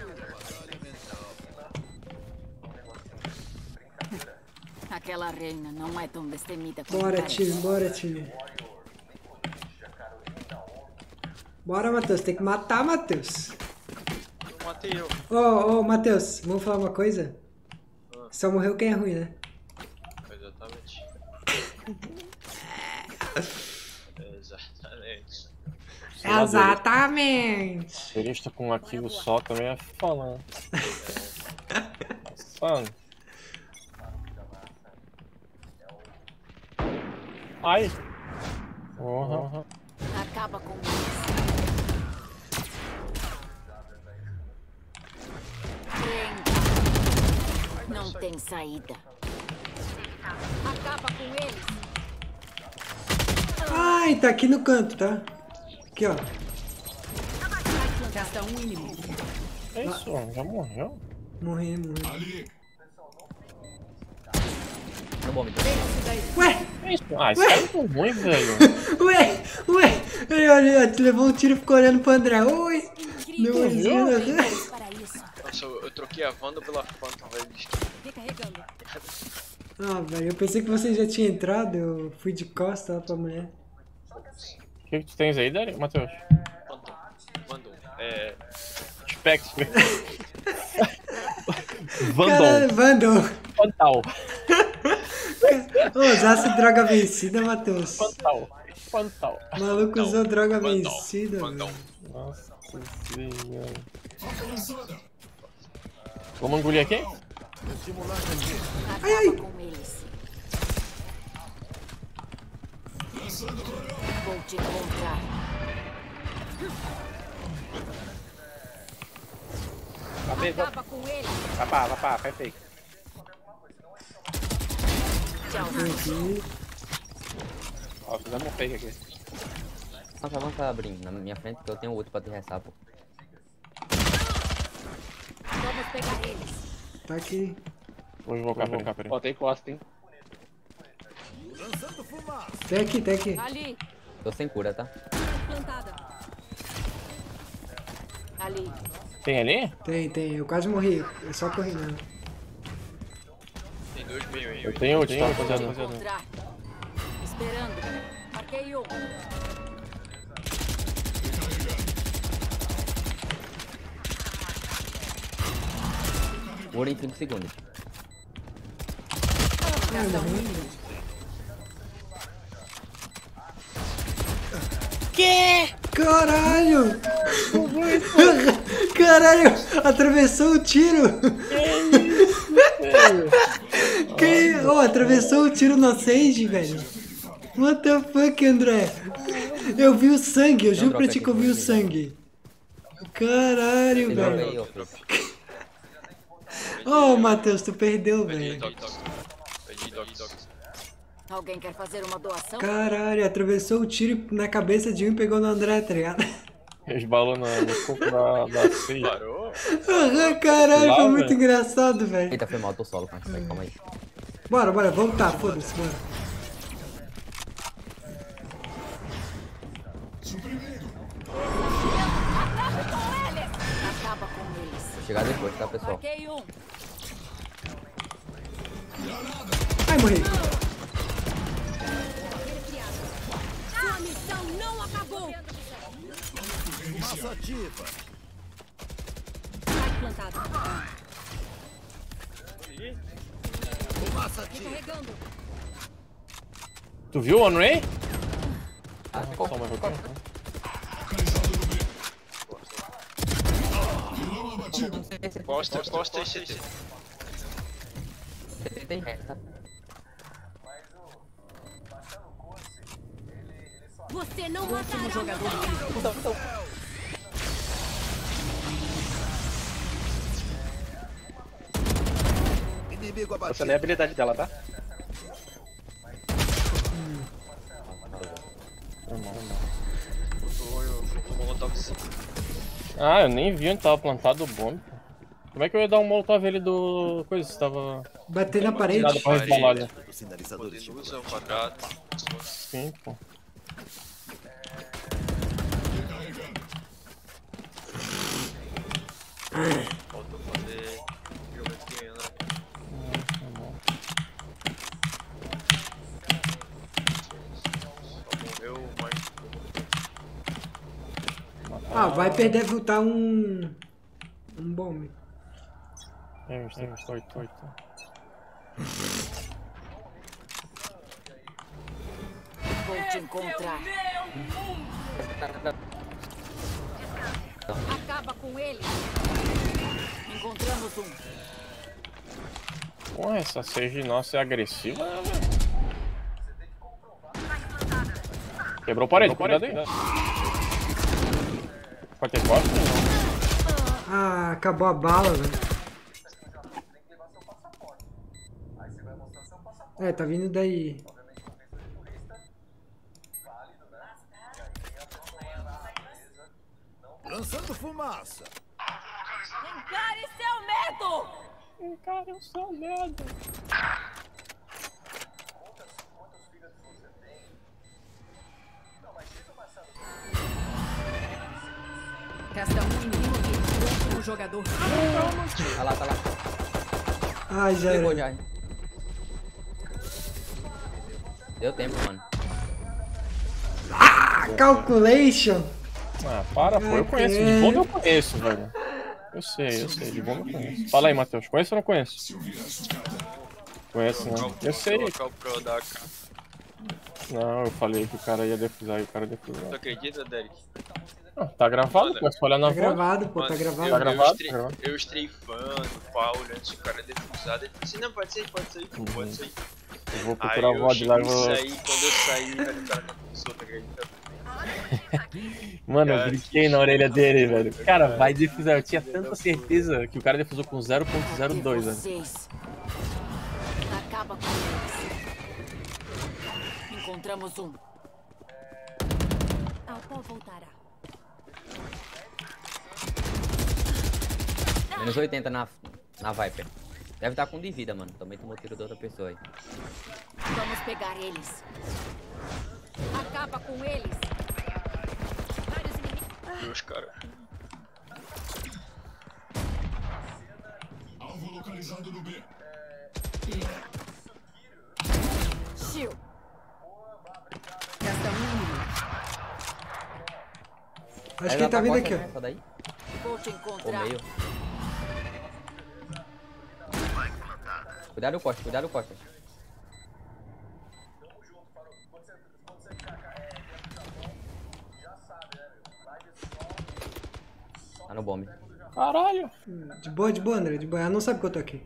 Aquela reina não é tão destemida como Bora, parece. time, bora, time. Bora, Matheus, tem que matar, Matheus. Eu matei eu. Ô, ô, Matheus, vamos falar uma coisa? Só morreu quem é ruim, né? Exatamente. Exatamente. Exatamente. Turista com um arquivo só também é falando. Nossa. Ai! Uhum. Acaba com eles. Prenda. Não tem saída. Acaba com eles. Ai, tá aqui no canto, tá? Aqui, ó. Resta um inimigo. É isso, já morreu? Morri, morri. Não vou me Ué! É isso? Ah, esse cara é tão ruim, velho. Ué, ué! Ele olhou, levou um tiro e ficou olhando pro André. Oi! Deu uma zina. Nossa, eu, eu troquei a Wanda pela Phantom, velho. Recarregando. Ah, velho, eu pensei que você já tinha entrado, eu fui de costa lá pra mulher. O que, que tu tens aí, Dari, Matheus? Phantom. Wanda. É. Spectre. Caralho, Vandal. Fantal. Ô, usasse droga vencida, Matheus. Fantal. Fantal. O maluco usou droga Vandal. vencida, Vandal. velho. Nossa senhora. Vamos engolir aqui? Ai, ai. Com eles. Vou te encontrar. Acaba com eles. Vai pá, vai pá, faz fake. Tchau. Aqui. Ó, fizemos um fake aqui. Avança, avança, Brim, na minha frente que eu tenho outro pra te restar, pô. Vamos pegar eles. Tá aqui. Vou invocar pra cá, peraí. Ó, tem costa, hein? Tem aqui, tem aqui. Ali. Tô sem cura, tá? Plantada. Ali. Tem ali? Tem, tem. Eu quase morri. Eu só corri, não. Tem dois meio aí. Eu tenho ult, tá, Vou te rapaziada? encontrar. Esperando. Marquei um. Cura em cinco segundos. Que? Caralho! Caralho! Atravessou o tiro! Que? Oh, atravessou o tiro no Sage, velho! What the fuck, André? Eu vi o sangue, eu juro pra ti que eu vi o sangue. Caralho, velho. Oh, Matheus, tu perdeu, velho. Alguém quer fazer uma doação? Caralho, atravessou o tiro na cabeça de um e pegou no André, tá ligado? Resbalou no, no corpo da, da ceia. Parou? Aham, caralho, Lá, foi muito velho. engraçado, velho. Eita, foi mal, tô solo, cara. Calma aí. Bora, bora, voltar, foda-se, bora. Acaba com eles. Vou chegar depois, tá, pessoal? Marquei um. Ai, morri. Sua missão não acabou. Massa ativa. Vai plantado. Massa ativa. Recarregando. Tu viu o Unray? Ah, Só uma vez. Costa, Costa e C T. Você tem reta. Você não matará um jogador. Inimigo abatido. Essa não é a habilidade dela, tá? O Molotov sim. Ah, eu nem vi onde tava plantado o bombe. Como é que eu ia dar um molotov ele do... coisa, você tava... Bater na parede. Tirado pra resbalar ali. Hipotenusa, quadrado. Sim, pô. Falta fazer geometria, né? Só morreu mais. Ah, vai perder voltar um... Um bombe. É, uns tem uns oito, oito. Vou te encontrar. Acaba com ele. Encontramos um. Porra, essa Sage nossa é agressiva, né, velho? Quebrou a parede, cuidado aí. Pode ter corte? Ah, acabou a bala, velho. É, tá vindo daí. Lançando fumaça. Encare seu medo! Encare o seu medo. Resta um inimigo aqui. Último jogador. Tá lá, tá lá. Ai, já Pegou era. já. Deu tempo, mano. Ah, calculation. Ah, para, pô. Eu conheço. De bomba eu conheço, velho. Eu sei, eu sei. De bomba eu conheço. Fala aí, Matheus. Conhece ou não conheço? Conhece, não. Eu sei. Não, eu falei que o cara ia defusar e o cara defusou. Tu acredita, Derek? Ah, tá gravado, pô. É só olhar na Tá voz. gravado, pô, tá Mano, gravado. Eu, Tá gravado? eu, estre... Tá gravado. eu estreifando o Paulo antes do cara defusar. Ele disse, não, pode ser, pode ser, pode ser. Eu vou Aí procurar o eu V O D lá e vou... saí, quando eu saí, velho, o cara não defusou, tá acreditando? Mano, eu Cara, gritei na orelha dele, velho. Cara, vai defusar. Eu tinha tanta certeza que o cara defusou com zero ponto zero dois, velho. Vocês. Acaba com eles. Encontramos um. A pó voltará. Menos oitenta na, na Viper. Deve estar com de vida, mano. Também tomou tiro de outra pessoa aí. Vamos pegar eles. Acaba com eles. Vários inimigos. Meus caras. Alvo localizado no B. Shield. Resta um inimigo. Acho que ele tá vindo aqui, ó. Essa daí? Vou te Ou encontrar. meio. Cuidado o corte, cuidado o corte. Tá no bombe. Caralho. De boa, de boa, André, de boa. Ela não sabe que eu tô aqui.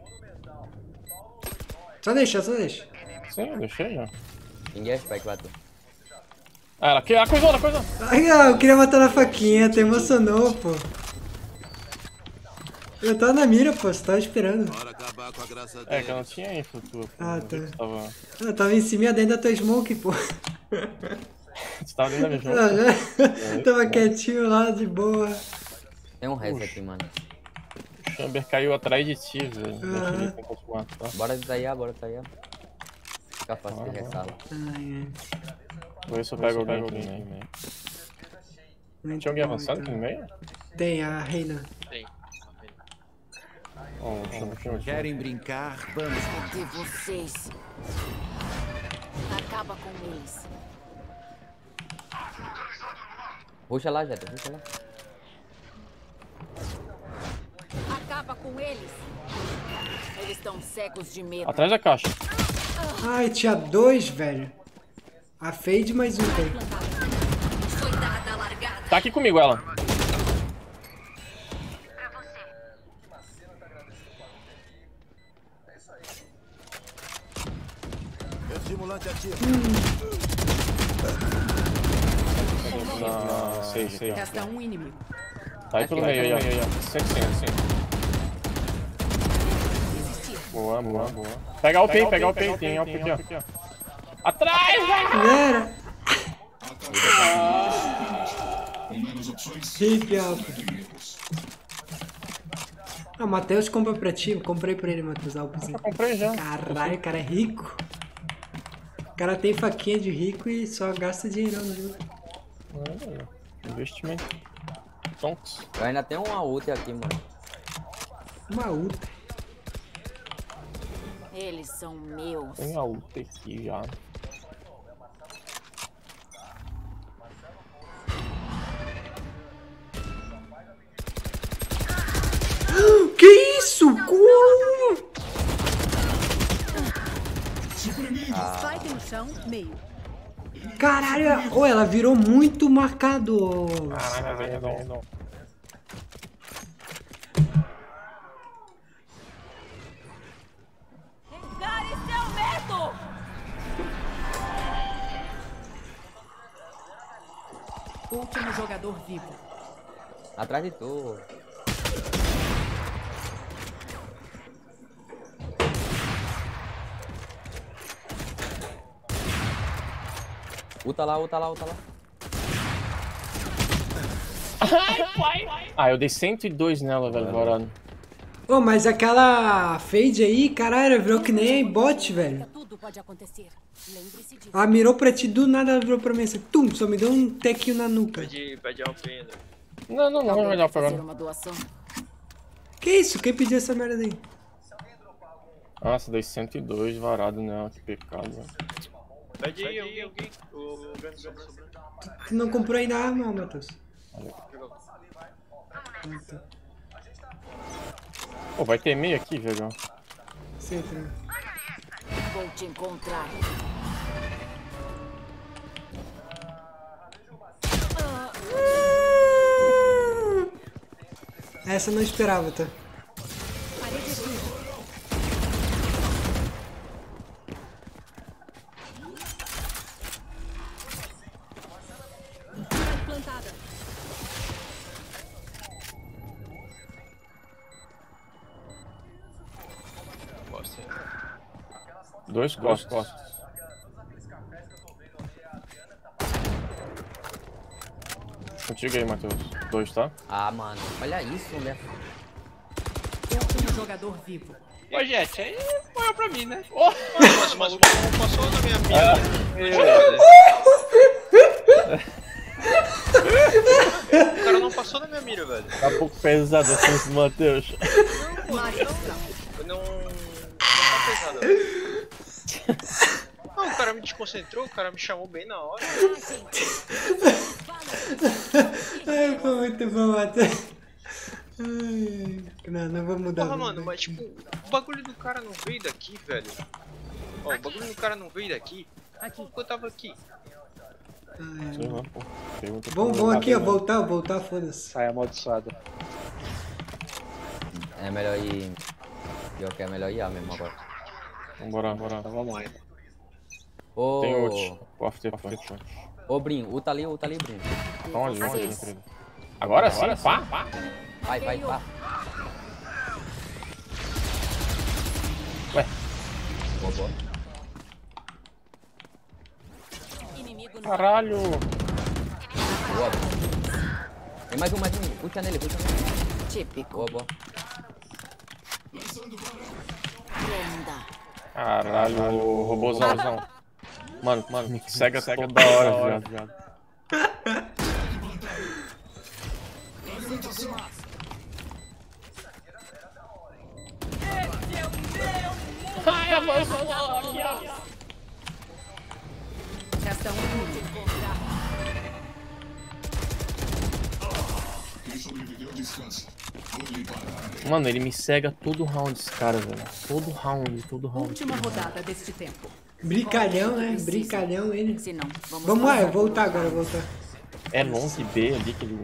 Só deixa, só deixa. Sim, eu deixei já. Ninguém é spike, bateu. Ah, ela que... A coisona, a coisona. Ai, ah, eu queria matar na faquinha, tu emocionou, pô. Eu tava na mira, pô, você tava esperando. É, que eu não tinha info tua. Ah, tá. Tava... Eu tava em cima e dentro da tua smoke, pô. Você tava dentro da minha jogo? Aham. Tava quietinho lá, de boa. Tem um resto aqui, mano. O Chamber caiu atrás de ti, velho. Aham. Deixa ele tentar te matar. Bora desaiar, bora desaiar. Fica fácil de Ah, ressala. Ai, Vou ver se eu pego alguém aqui no meio. ai. Tinha alguém avançado aqui no meio? Tem, a Reina. Tem. Oh, deixa eu ver aqui. Querem brincar? Vamos. Cadê vocês? Acaba com eles. Puxa lá, Jetta, puxa lá. Acaba com eles. Eles estão cegos de medo. Atrás da caixa. Ai, tinha dois, velho. A Fade mais um tem. Foi dada a largada. Tá aqui comigo ela. Estimulante ativo. Ah, sei, sei. Resta um inimigo. Tá aí pelo meio, aí, aí, aí. Sempre, sempre, sempre. Boa, boa, boa. Pega o P, pega o P, tem alp aqui, ó. Atrás, velho! Galera! Com menos opções. Hip, alp. Ah, o Matheus compra pra ti. Eu comprei pra ele, Matheus. Eu comprei já. Caralho, o cara é rico. O cara tem faquinha de rico e só gasta dinheirão no jogo. É, investimento. Tonks. Eu ainda tenho uma outra aqui, mano. Uma outra. Eles são meus. Tem a outra aqui já. Que isso? Como? Ah. Spike no chão, meio. Caralho, oh, ela virou muito marcador. Caralho, velho, não, não. Encare seu medo! Último jogador vivo. Atrás de tu. Uta lá, uta lá, uta lá. Ah, eu dei cento e dois nela, velho, varado. Ô, oh, mas aquela fade aí, caralho, virou que nem bot, velho. Tudo pode acontecer. Lembre-se disso. Ela mirou pra ti, do nada ela virou pra mim assim, tum, só me deu um tequinho na nuca. Pede, pede alfa ainda. Não, não, não, vai dar pra agora. Uma doação. Que isso? Quem pediu essa merda aí? Nossa, dei cento e dois varado nela, que pecado, velho. Pede aí, alguém, alguém. O grande sobrando. Tu não comprou ainda a arma, Matheus? Pô, vai ter meio aqui, velho. Sim, sim. Vou te encontrar. Essa eu não esperava, tá? Dois costas. costas. Contigo aí, Matheus. Dois, tá? Ah, mano. Olha isso, né? Último jogador vivo. Ô, Jet, aí não é pra mim, né? Oh. Mas o maluco passou na minha mira. O cara não passou na minha mira, velho. Tá um pouco pesado assim, Matheus. Não, não, eu não... Não tá pesado, velho. Não, o cara me desconcentrou, o cara me chamou bem na hora. Ai, foi muito bom, Matheus. Não, não vou mudar. Porra, mano, mas tipo, o bagulho do cara não veio daqui, velho. Ó, o bagulho do cara não veio daqui. Aqui, eu tava aqui. Sei lá, pô. Vamos, vamos aqui, ó, voltar, voltar, foda-se. Sai amaldiçoado. É melhor ir... Pior que é melhor ir A mesmo agora. Vambora, bora. Então vamos lá. Ô... Tem ult. O after point. Ô, Brinho, uta ali, uta ali, Brinho. Onde, onde, meu querido? Agora sim, pá, pá. Vai, vai, pá. Ué. Boa, boa. Caralho. Boa. Tem mais um, mais um. Puxa nele, puxa nele. Típico. Boa, boa. Caralho, o robôzão. Mano, mano, me cega, cega toda hora, viado. Ai, avançou aqui, ó. Resta um minuto. Quem sobreviveu, descansa. Mano, ele me cega todo round, esse cara, velho. Todo round, todo round. Última rodada deste tempo. Brincalhão, né? Brincalhão ele. Se não, vamos vamos lá, eu vou voltar agora, eu vou voltar. É longe B ali que ele...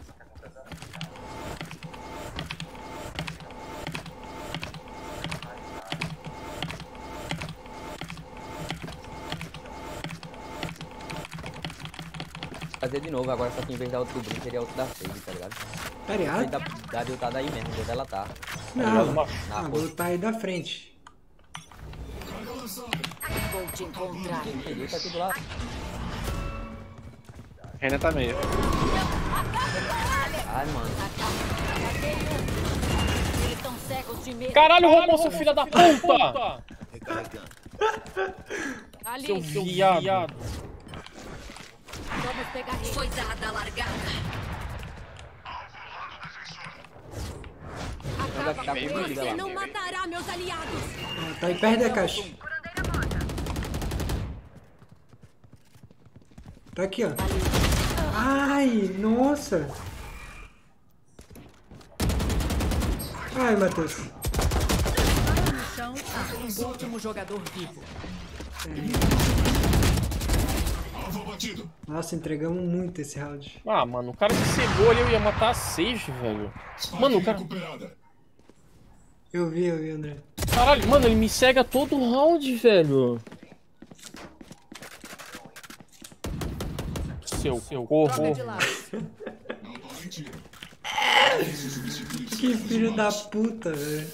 Fazer de novo agora, só que em vez da outra do Brinco, seria outro da Fade, tá ligado? Tá ligado? Da, da Bill tá daí mesmo, onde ela tá. Não, Na ah, vou tá aí da frente. Vou te encontrar. Entendi, tá tudo lá. Renan tá meio. Ai, mano. Eles estão cegos de medo. Caralho, roubou, seu filho da puta! Recarregando. Ali, Seu viado. Vamos pegar ele. Foi dada a largada. Acaba com ele. Você não matará meus aliados. Ah, tá aí perto da caixa. Tá aqui, ó. Ai, nossa. Ai, Matheus. No chão, ah, o último jogador vivo. Nossa, entregamos muito esse round. Ah, mano, o cara me cegou ali, eu ia matar a seis, velho. Mano, o cara... Eu vi, eu vi, André. Caralho, mano, ele me cega todo round, velho. Seu, seu corro. Que filho da puta, velho.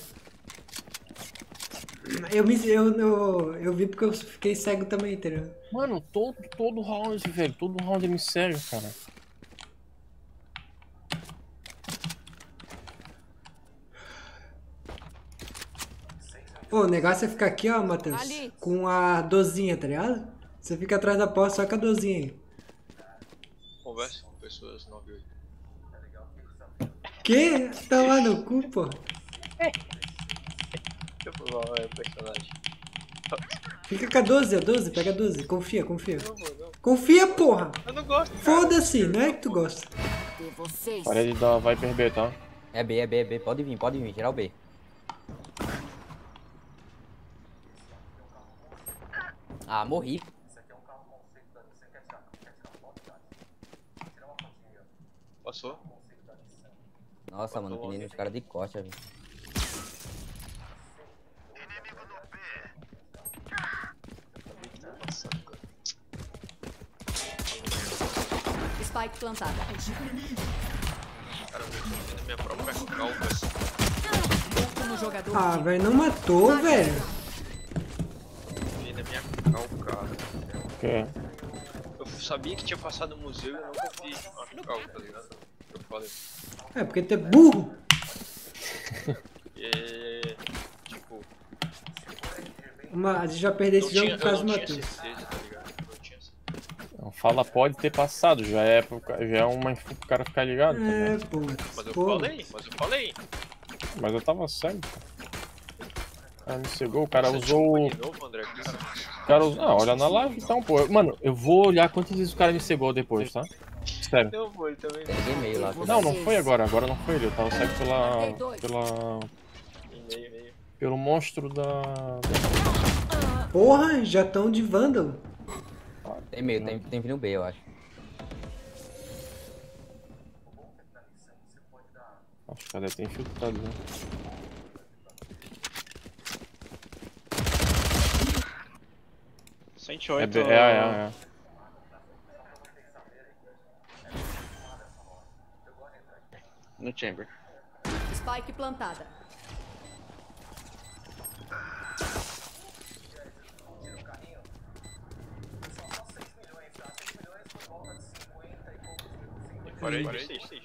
Eu, me, eu, eu, eu vi porque eu fiquei cego também, entendeu? Mano, todo, todo round, velho. Todo round ele me cega, cara. Pô, o negócio é ficar aqui, ó, Matheus, com a dozinha, tá ligado? Você fica atrás da porta só com a dozinha aí. Conversa com pessoas nove oito. Que? Tá lá no cu, pô. Eu vou lá, é o personagem. Fica com a doze, a doze, pega a doze. Confia, confia. Eu não vou, não. Confia, porra! Eu não gosto. Foda-se, não é que tu gosta. Parede da Viper B, tá? É B, é B, é B. Pode vir, pode vir. Geral B. Ah, morri. Passou? Nossa, mano, pinei nos caras de costa, velho. Spike plantada. Cara, eu tô vendo minha própria calca. Último jogador. Ah, velho, não matou, velho. Vi na minha calca. O quê? Eu sabia que tinha passado no museu e eu nunca vi a calca, tá ligado? Eu falei. É, porque tu é burro. E, tipo... Uma, a gente já perdeu esse não jogo tinha, por causa eu do não Matheus. tinha certeza, tá ligado? Eu não tinha certeza. Não, fala pode ter passado, já é, pro, já é uma info pro cara ficar ligado, tá É, ligado? pô. Mas eu pô. falei, mas eu falei. Mas eu tava cego. O cara me cegou, o cara Você usou... desculpa de novo, André, cara? O cara usou... Ah, olha na live então, pô. Mano, eu vou olhar quantas vezes o cara me cegou depois, tá? Sério. Não foi também. Peguei meio lá. Não, não foi agora, agora não foi ele, eu tava cego pela... pela... Meio, meio. pelo monstro da... Porra, já tão de Vandal. Tem meio, tem, tem vindo B, eu acho. Acho que ela tem infiltrado, né? cento e oito. É, é, é, é. No chamber. Spike plantada. Parei, parei, seis, seis.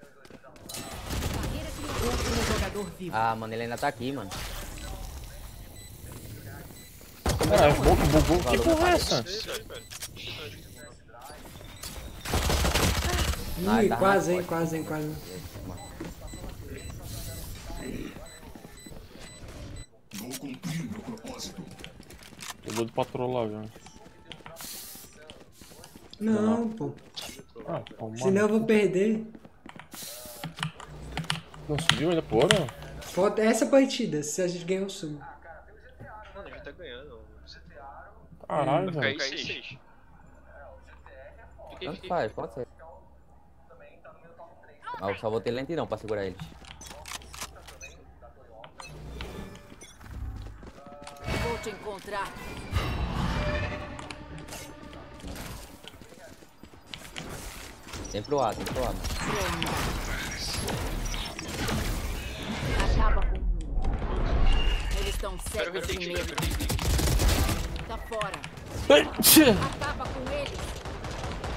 Último jogador vivo. Ah, mano, ele ainda tá aqui, mano. Caralho, bugou, bugou. Que porra é essa? Ih, quase, hein, quase, hein, quase. Vou cumprir meu propósito. Eu vou de patrolar já. Não, pô. Ah, toma. Senão eu vou perder. Não subiu ainda, porra? Falta essa partida, se a gente ganhar o sumo. Mano, a gente tá ganhando. Caralho, Vai velho. cair seis. Tanto faz, pode ser. Mas eu só vou ter lentidão pra segurar eles. Vou te encontrar. Sempre pro A, sempre pro A. Acaba com eles estão cegos de medo. Tá fora. Acaba com eles.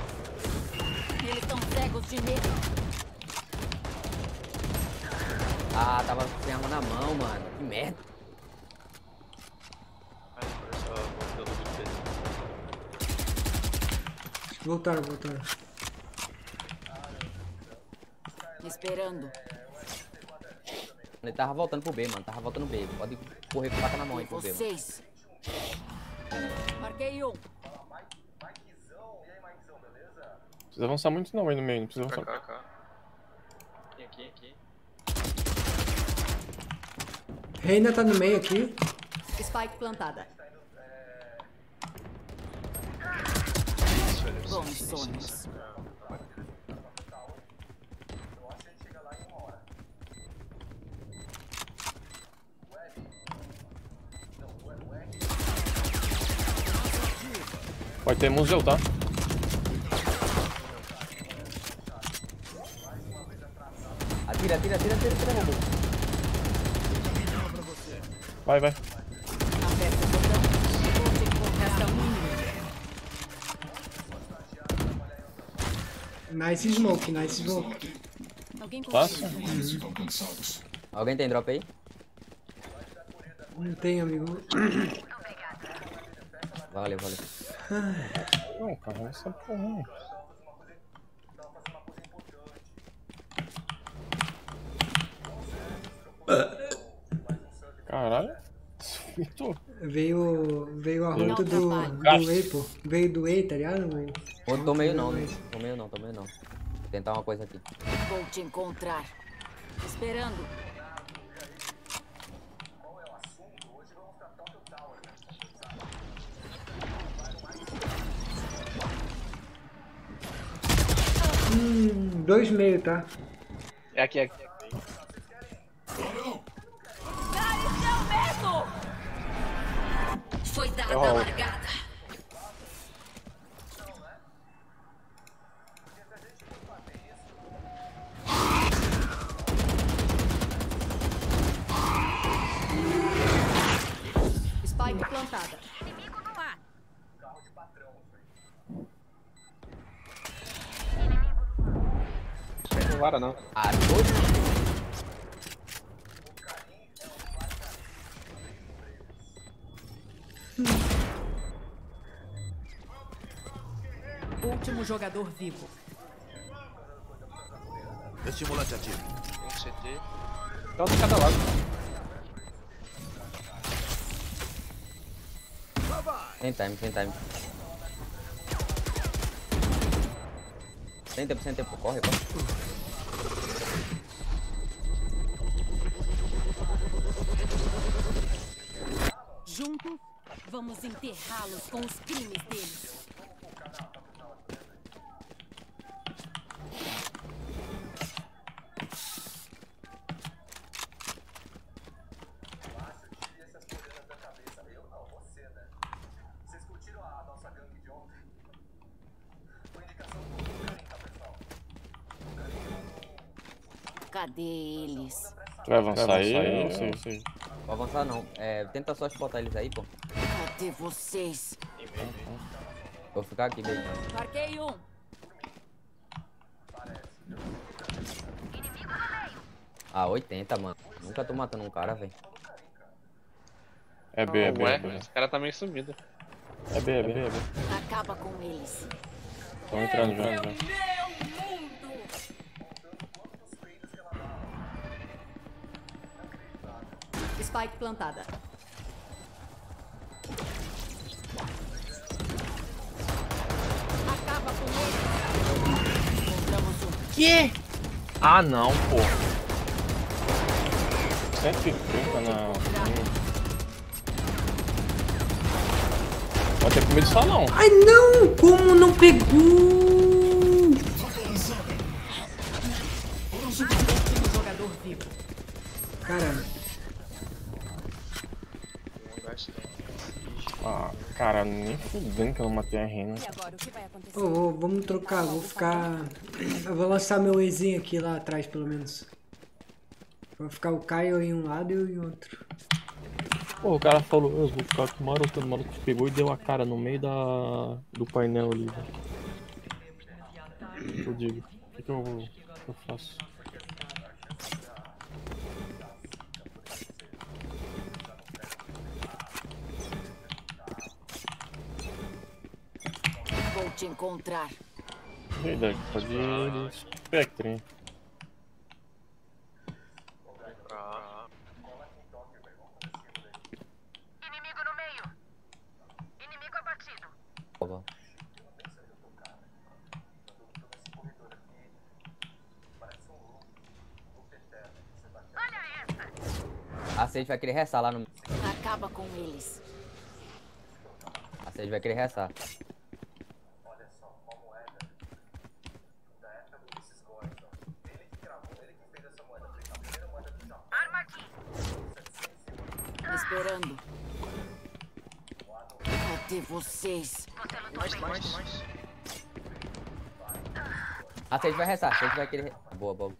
Eles estão cegos de medo. Ah, tava sem arma na mão, mano. Que merda. Voltaram, voltaram. Esperando. Ele tava voltando pro B, mano. Tava voltando pro B. Pode correr com faca na mão aí pro B. Vocês. Marquei um. Precisa avançar muito não aí no meio, não precisa avançar. Cá, cá, cá. Aqui, aqui, aqui. Reina tá no meio aqui. Spike plantada. Bons sonhos. Pode ter museu, tá? Atira, atira, atira, atira, atira, robô. Vai, vai. Nice smoke, nice smoke. Passa? Uhum. Alguém tem drop aí? Não tem, amigo. Valeu, valeu. Não, cara, essa porra. Caralho. Veio, veio a rota do, do E, pô. Veio do E, tá ligado? Não tô meio não, não tô meio não, tô meio não. Vou tentar uma coisa aqui. Vou te encontrar. Esperando. Hum, dois meio, tá? É aqui, é aqui. Foi dada a largada. Spike plantada. Inimigo no ar. Não vara não. Ah, dois? Último jogador vivo. Estimulante ativo. Um C T. Então de cada lado. Sem time, sem time. Sem tempo, sem tempo. Corre, corre. Juntos, vamos enterrá-los com os crimes deles. Cadê eles? Tu vai avançar, vai avançar aí? Não sei, não sei. Vou avançar não. É, tenta só spotar eles aí, pô. Cadê vocês? Vou ficar aqui mesmo. Marquei um. Ah, oitenta, mano. Nunca tô matando um cara, velho. É B, é B, Ué, é B. esse cara tá meio sumido. É B, é B, é B. Acaba com eles. Estão entrando já, já. Spike plantada. Acaba com eles. Encontramos um. Que? Ah, não, pô. cento e trinta na... Pode ter comido só não. Ai, não! Como não pegou? Jogador vivo. Caramba. Ah, cara, nem fudendo que eu não matei a Reina. Ô, ô, vamos trocar, vou ficar... Eu vou lançar meu Ezinho aqui lá atrás, pelo menos. Vou ficar o Caio em um lado e eu em outro. Pô, o cara falou, eu vou ficar com o maroto, o maroto pegou e deu a cara no meio da... do painel ali, velho. O que eu digo? O que, que eu, eu faço? Vou te encontrar. E aí, Deck? Pode ir de Spectre, hein? Inimigo no meio. Inimigo abatido. Opa. A Sage vai querer restar lá no... Acaba com eles. A Sage vai querer restar. Esperando. Cadê vocês? Mais, mais, mais. A Sage vai restar, a Sage vai querer... Boa, boa.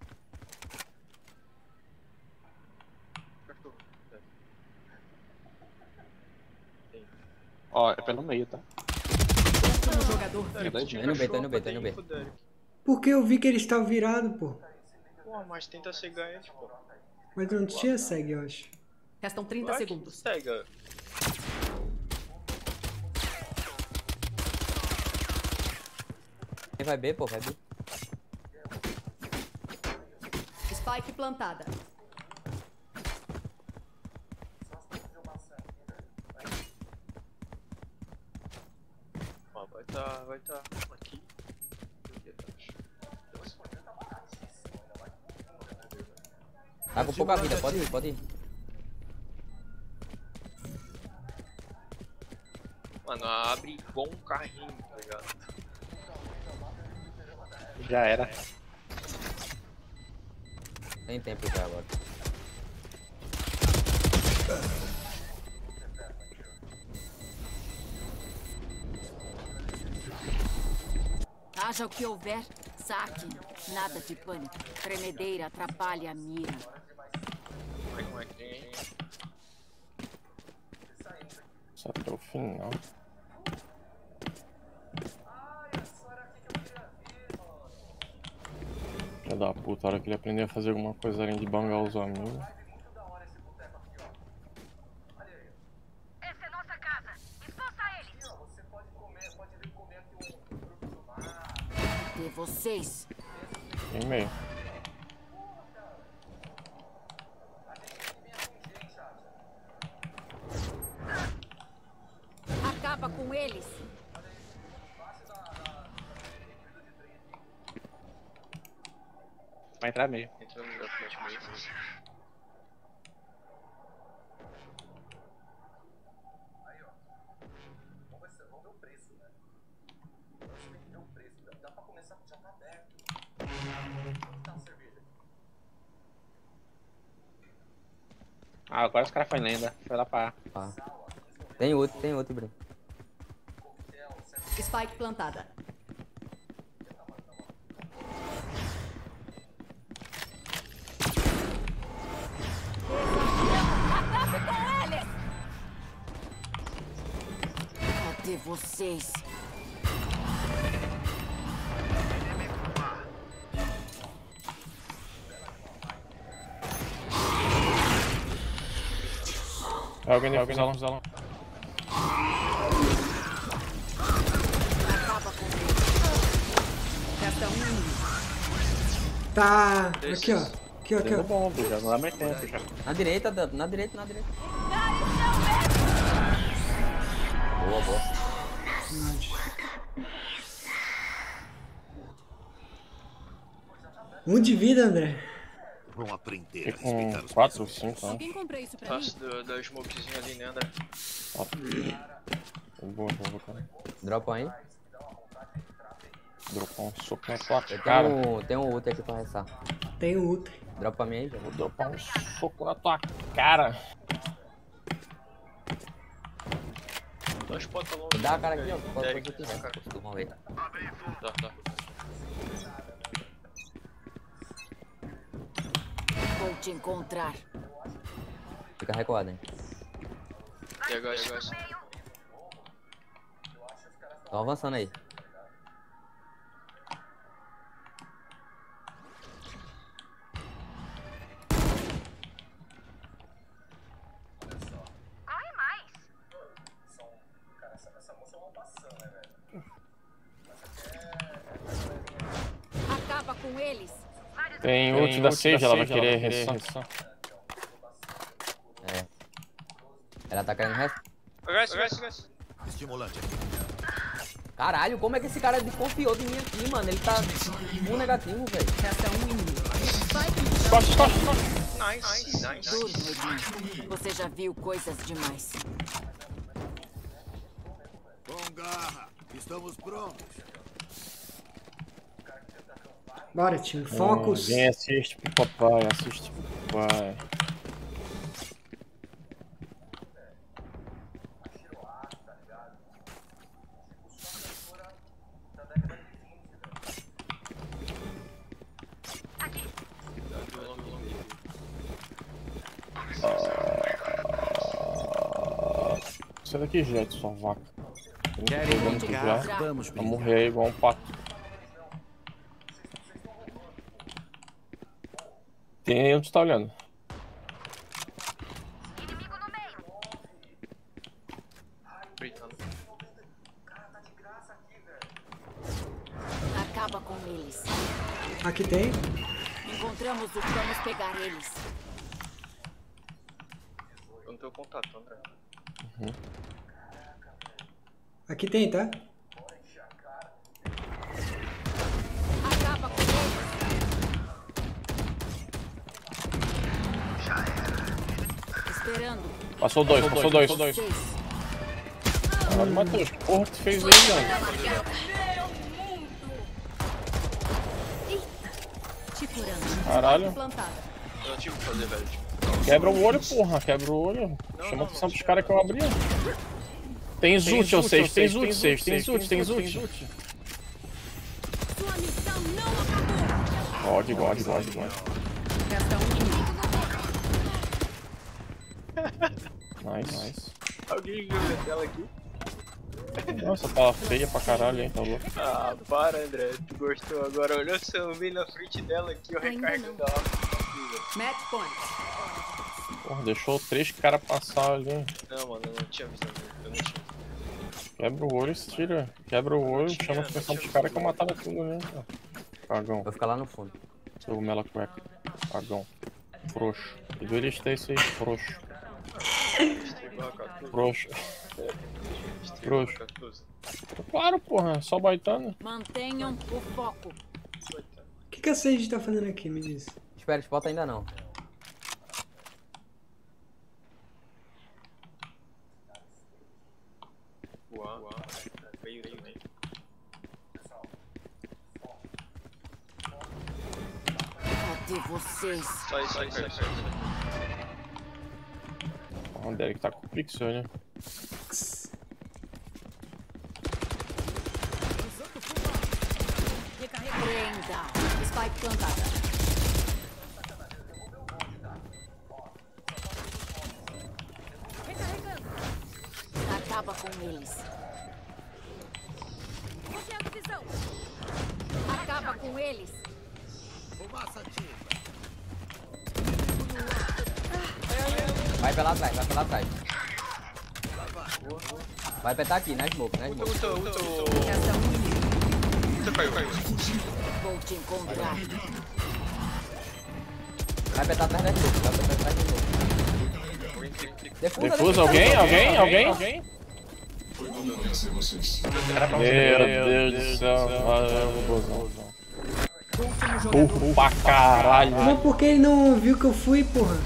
Ó, é pelo meio, tá? Último jogador. Tô indo no B, tô indo no B, tô indo no B. Porque eu vi que eles estavam virados, pô. Pô, mas tenta cegar eles, pô. Mas não tinha segue, eu acho. Restam trinta Vai, segundos. Cega. Quem vai B, pô, vai B. Spike plantada. Ó, vai tá, vai tá aqui. Tá com pouca vida, pode ir, pode ir. Mano, abre igual um carrinho, tá ligado? Já era. Tem tempo já agora. Haja o que houver, saque. Nada de pânico. Tremedeira atrapalha a mira. Como é que tem? Só até o final. Filha da puta, a hora que ele aprender a fazer alguma coisa além de bangar os amigos. Essa é nossa casa. Expulsa eles. De vocês. Em meio. Acaba com eles. Vai entrar meio. Entrando no frente meio. Ah, agora os caras foi lenda. Foi lá pra... Ah. Tem outro, tem outro, Bruno. Spike plantada. Acabe com eles! Cadê vocês? É alguém de alguém de salão. Resta um inimigo. Tá, aqui ó. Aqui ó, aqui ó. Deu bom, já não dá mais tempo já. Na direita, na direita, na direita. Boa, boa. Um de vida, André. Vão aprender a Fiquei respeitar com os quatro ou cinco, né? Alguém comprou isso pra mim? Passo do, da smokezinha ali, né, André? Boa, boa, cara. Dropa aí. Dropar um soco na tua Eu cara. tenho, tenho um ult aqui pra restar. Tem um ult. Dropa pra mim aí, já. Vou dropar um soco na tua cara. Dois pontos longe. Dá a cara aqui, ó. Pode Derek, fazer o que quiser. Costuma ver. Tá, tá. Vou te encontrar. Fica recuado, hein. E agora, e agora? Estão avançando aí. Tem ult da Sage, ela vai querer reação. É. Ela tá caindo resto. Estimulante aqui. Caralho, como é que esse cara desconfiou de mim aqui, mano? Ele tá um negativo, velho. Resta um inimigo. Corte, corte, corte. Nice, nice. Duro, você já viu coisas demais. Com garra. Estamos prontos. Bora, time. Focus. Quem assiste pro papai, assiste pro papai. Sai daqui, Jet, sua vaca. Querem Vamos já? Vamos, Vamos morrer aí igual um pato. Tem onde tá olhando. Acaba com eles. Aqui tem. Encontramos o que vamos pegar eles. Eu não tenho contato, André. Uhum. Aqui tem, tá? Acaba com eles. Esperando. Passou dois, passou dois. Passou dois. Caralho, Matheus, que porra tu fez aí, mano? Te curando. Caralho. Eu não tive o que fazer, velho. Quebra o olho, porra, quebra o olho. Chama atenção pros caras que eu abri. Tem zut, ou seja, tem zut, seja, tem zut, tem zut. Sua missão não acabou. God, God, God, God. Resta um inimigo. Nice, nice. Alguém viu minha tela aqui? Nossa, tá feia pra caralho, hein, tá louco. Ah, para, André. Tu gostou agora? Olhou se eu vi na frente dela aqui, eu recargo da Match point. Porra, deixou três caras passar ali. Não, mano, eu não tinha visão. Eu não tinha. Quebra o olho e se tira. Quebra o olho, chama a atenção dos caras que eu matava tudo ali. Cagão. Vou ficar lá no fundo. Seu Mela Crack. Cagão. Frouxo. E do elite esse aí, frouxo. Frouxo. Frouxo. Claro, porra, só baitando. Mantenham o foco. O que, que a Sage tá fazendo aqui, me diz? Espera, spot ainda não. Uau, uau. Veio, veio, veio. Cadê vocês? Sai, sai, sai, sai. O Derek tá com o pixel, né? Prenda. Spike plantada. Acaba com eles. Acaba com eles. Fumaça ativa. Vai pela atrás, vai pela atrás. Vai apertar aqui, na smoke, na smoke. Uta, uta, uta. Você caiu, caiu. Vou te encontrar. Vai apertar atrás da smoke, vai apertar atrás da smoke. Defusa, Defusa, alguém? Alguém? Alguém? Alguém? Meu Deus do céu, valeu, bozão. Burro pra caralho. Mas por que ele não viu que eu fui, porra?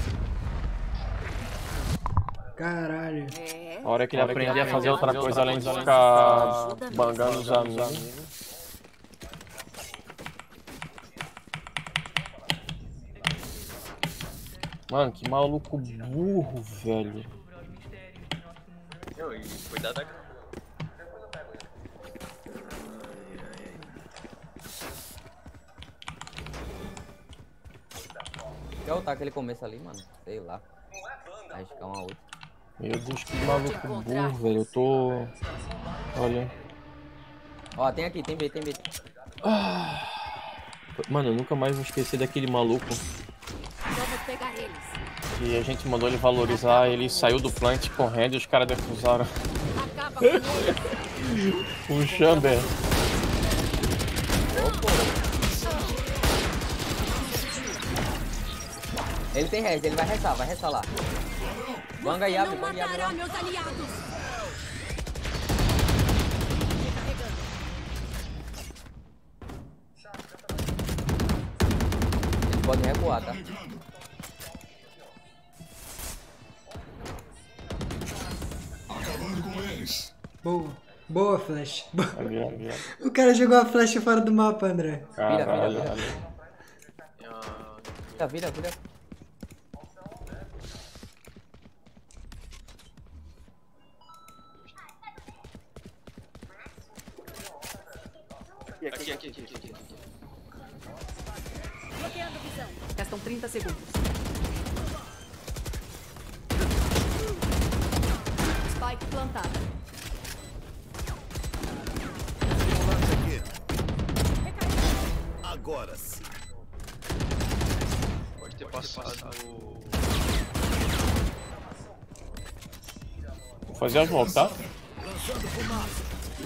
Caralho. A hora que ele aprender a fazer outra coisa além de ficar bangando os amigos. Mano, que maluco burro, velho. Não, e cuidado da... Quer ultar aquele começo ali, mano? Sei lá. Arriscar uma outra. Meu Deus, que maluco burro, velho. Eu tô... Olha. Ó, tem aqui, tem B, tem B. Ah. Mano, eu nunca mais vou esquecer daquele maluco. Vamos pegar eles. E a gente mandou ele valorizar, ele saiu do plant correndo e os caras defusaram. Acaba com eles. O Chamber. Ele tem res, ele vai restar, vai restar lá. Vanga e abre, Não vanga e abre matará lá. meus aliados. Eles podem recuar, tá? Acabando com eles. Boa. Boa, Flash. Boa. Ali, ali, ali. O cara jogou a flash fora do mapa, André. Vira, Caralho, vira, ali. vira. Vira, vira. Aqui, aqui, aqui, aqui, aqui. Bloqueando visão. Restam trinta segundos. Spike plantada. Agora sim. Pode ter passado. Vou fazer as voltas, tá? Lançando fumaça.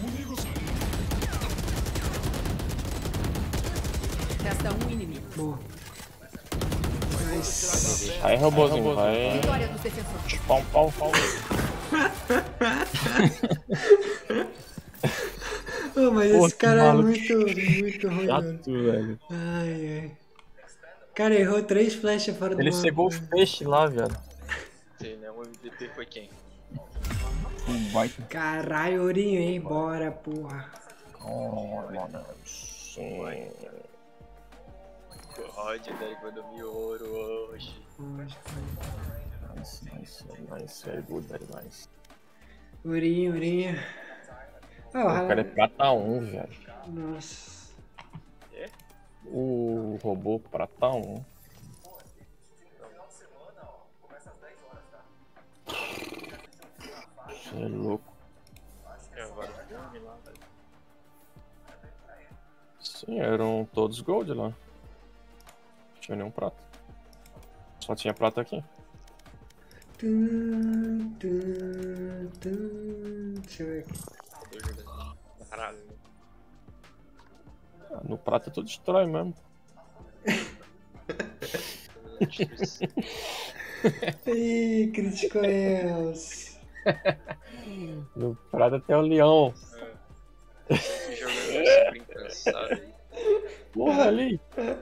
Resta um inimigo. Boa. Aí, robôzinho, vai. Vitória dos defensores. Pau, pau, pau. Ô, mas Pô, esse que cara é maluco. muito, muito ruim, mano. Chato, velho. Ai, ai. Cara, errou três flechas fora do Ele mapa. cegou os peixes lá, viado. Sei, né? O M V P foi quem? Vai. Caralho, Ourinho, hein? Bora, porra. Oh, mano. Sim. O Roger vai dormir ouro hoje. Nice, nice, nice. Very good, very nice. Ourinho, Ourinho. Oh, O cara é prata um, velho. Nossa. É? O robô prata um. Você é louco. É, agora o filme lá, velho. Sim, eram todos gold lá. Não tinha nenhum prata. Só tinha prata aqui. Tum, tum, tum. Deixa eu ver aqui. Caralho. Ah, no prata tu destrói mesmo. Ih, criticou eles. No prata tem o leão. É. Jogando bem cansado aí. Porra, ali.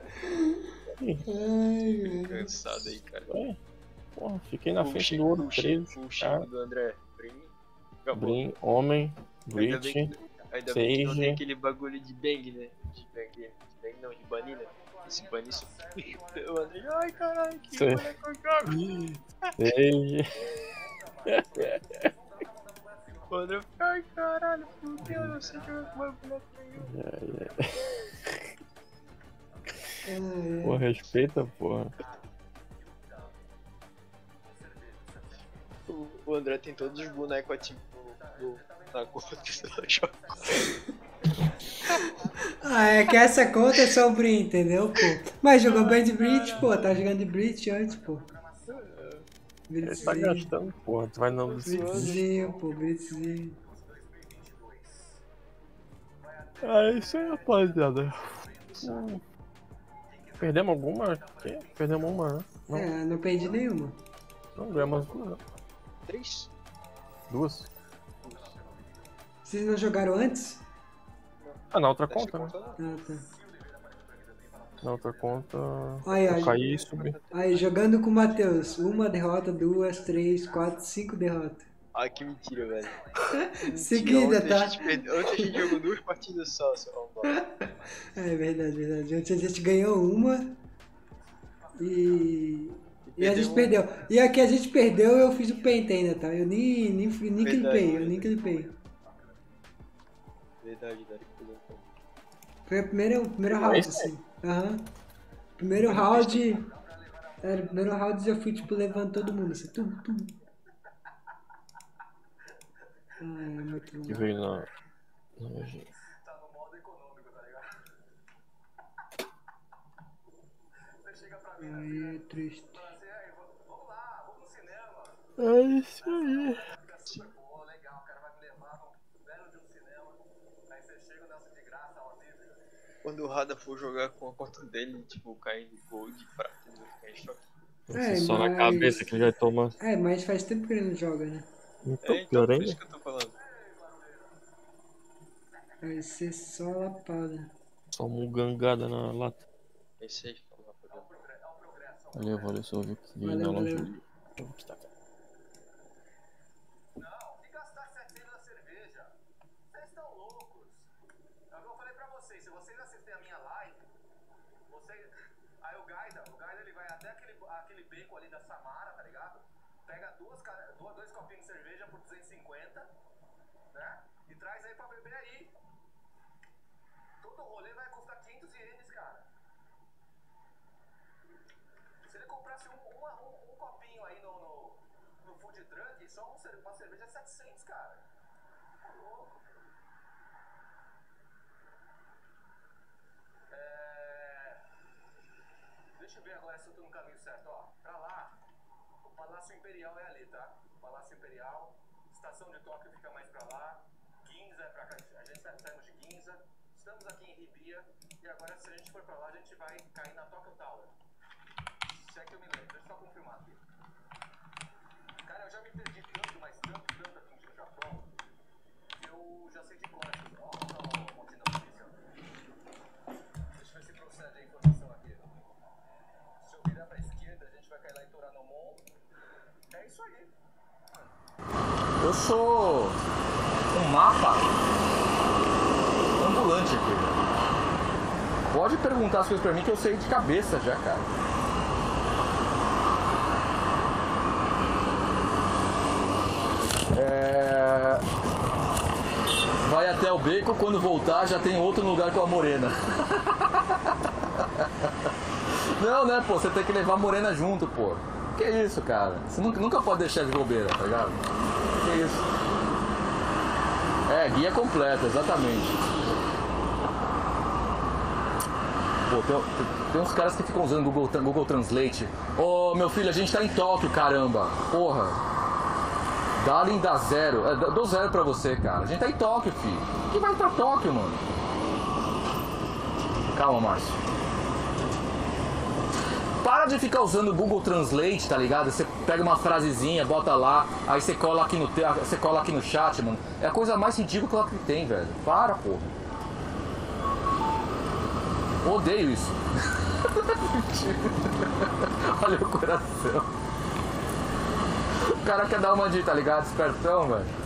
Ai, Cansado aí, cara. É. Porra, fiquei na Full frente chip, do ouro full chip, treze. full chip Cara. do André. Brim. Acabou. Brim, homem, Ainda bem Breach, que, ainda bem que não tem Sage. aquele bagulho de bang, né? De bang, de bang não, de banir, né? Esse banir isso. O André, ai caralho, que Sei. boneco eu jogo. Sage. O André, ai caralho, fudeu, eu não sei jogar com mais boneco nenhum. ai. Pô, respeita, porra. O, o André tem todos os bonecos ativos no, no, na conta que você joga. Ah, é que essa conta é só o Brim, entendeu, pô? Mas jogou bem de Breach, pô. Tava jogando de Breach antes, pô. Ele tá gastando, porra. Tu vai não Breachzinho, pô, Breachzinho. Ah, é isso aí, rapaziada. Hum. Perdemos alguma? Quê? Perdemos uma, né? Não, É, não perdi nenhuma. não ganhamos duas. Três? Duas? Vocês não jogaram antes? Ah, na outra conta, né? Ah, tá. Na outra conta. Aí, eu aí. caí e subi. Aí, jogando com o Matheus. Uma derrota, duas, três, quatro, cinco derrotas. Ah, que mentira, velho. Seguida, ontem tá? A gente perde... Ontem a gente jogou duas partidas só, seu arrombado. É verdade, verdade. Ontem a gente ganhou uma e. E a gente perdeu. E a que a gente perdeu eu fiz o paint ainda, tá? Eu nem, nem, nem clipei, eu nem clipei. Verdade, Dari. Foi a primeira, o primeiro round, assim. Aham. Primeiro round. Era, o primeiro round já fui, tipo, levando todo mundo, assim. Tum, tum. Ah, é muito Que bom. veio na. na... Aí é triste. É isso aí. Quando o Rada for jogar com a conta dele, tipo, caindo gold, prata, ele vai ficar em choque. É, Só mas... na cabeça que ele vai tomar. É, mas faz tempo que ele não joga, né? Então, É, então, pior por ainda. isso que eu tô falando. Vai ser só lapada. Só mugangada na lata. É isso aí, vamos lá, pegando. Valeu, valeu, só ouvi que Valeu, na loja. valeu. Eu vou quitar. Eu sou um mapa ambulante aqui. Pode perguntar as coisas pra mim que eu sei de cabeça já, cara. É... Vai até o beco, quando voltar já tem outro lugar com a morena. Não, né, pô, você tem que levar a morena junto, pô. Que isso, cara? Você nunca, nunca pode deixar de bobeira, tá ligado? Que isso? É, guia completa, exatamente. Pô, tem, tem, tem uns caras que ficam usando Google, Google Translate. Ô, oh, meu filho, a gente tá em Tóquio, caramba. Porra. Darling dá zero. É, dou zero pra você, cara. A gente tá em Tóquio, filho. Quem vai pra Tóquio, mano? Calma, Márcio. Para de ficar usando o Google Translate, tá ligado? Você pega uma frasezinha, bota lá, aí você cola aqui no, te... você cola aqui no chat, mano. É a coisa mais ridícula que tem, velho. Para, pô. Odeio isso. Olha o coração. O cara quer dar uma de, tá ligado? Espertão, velho.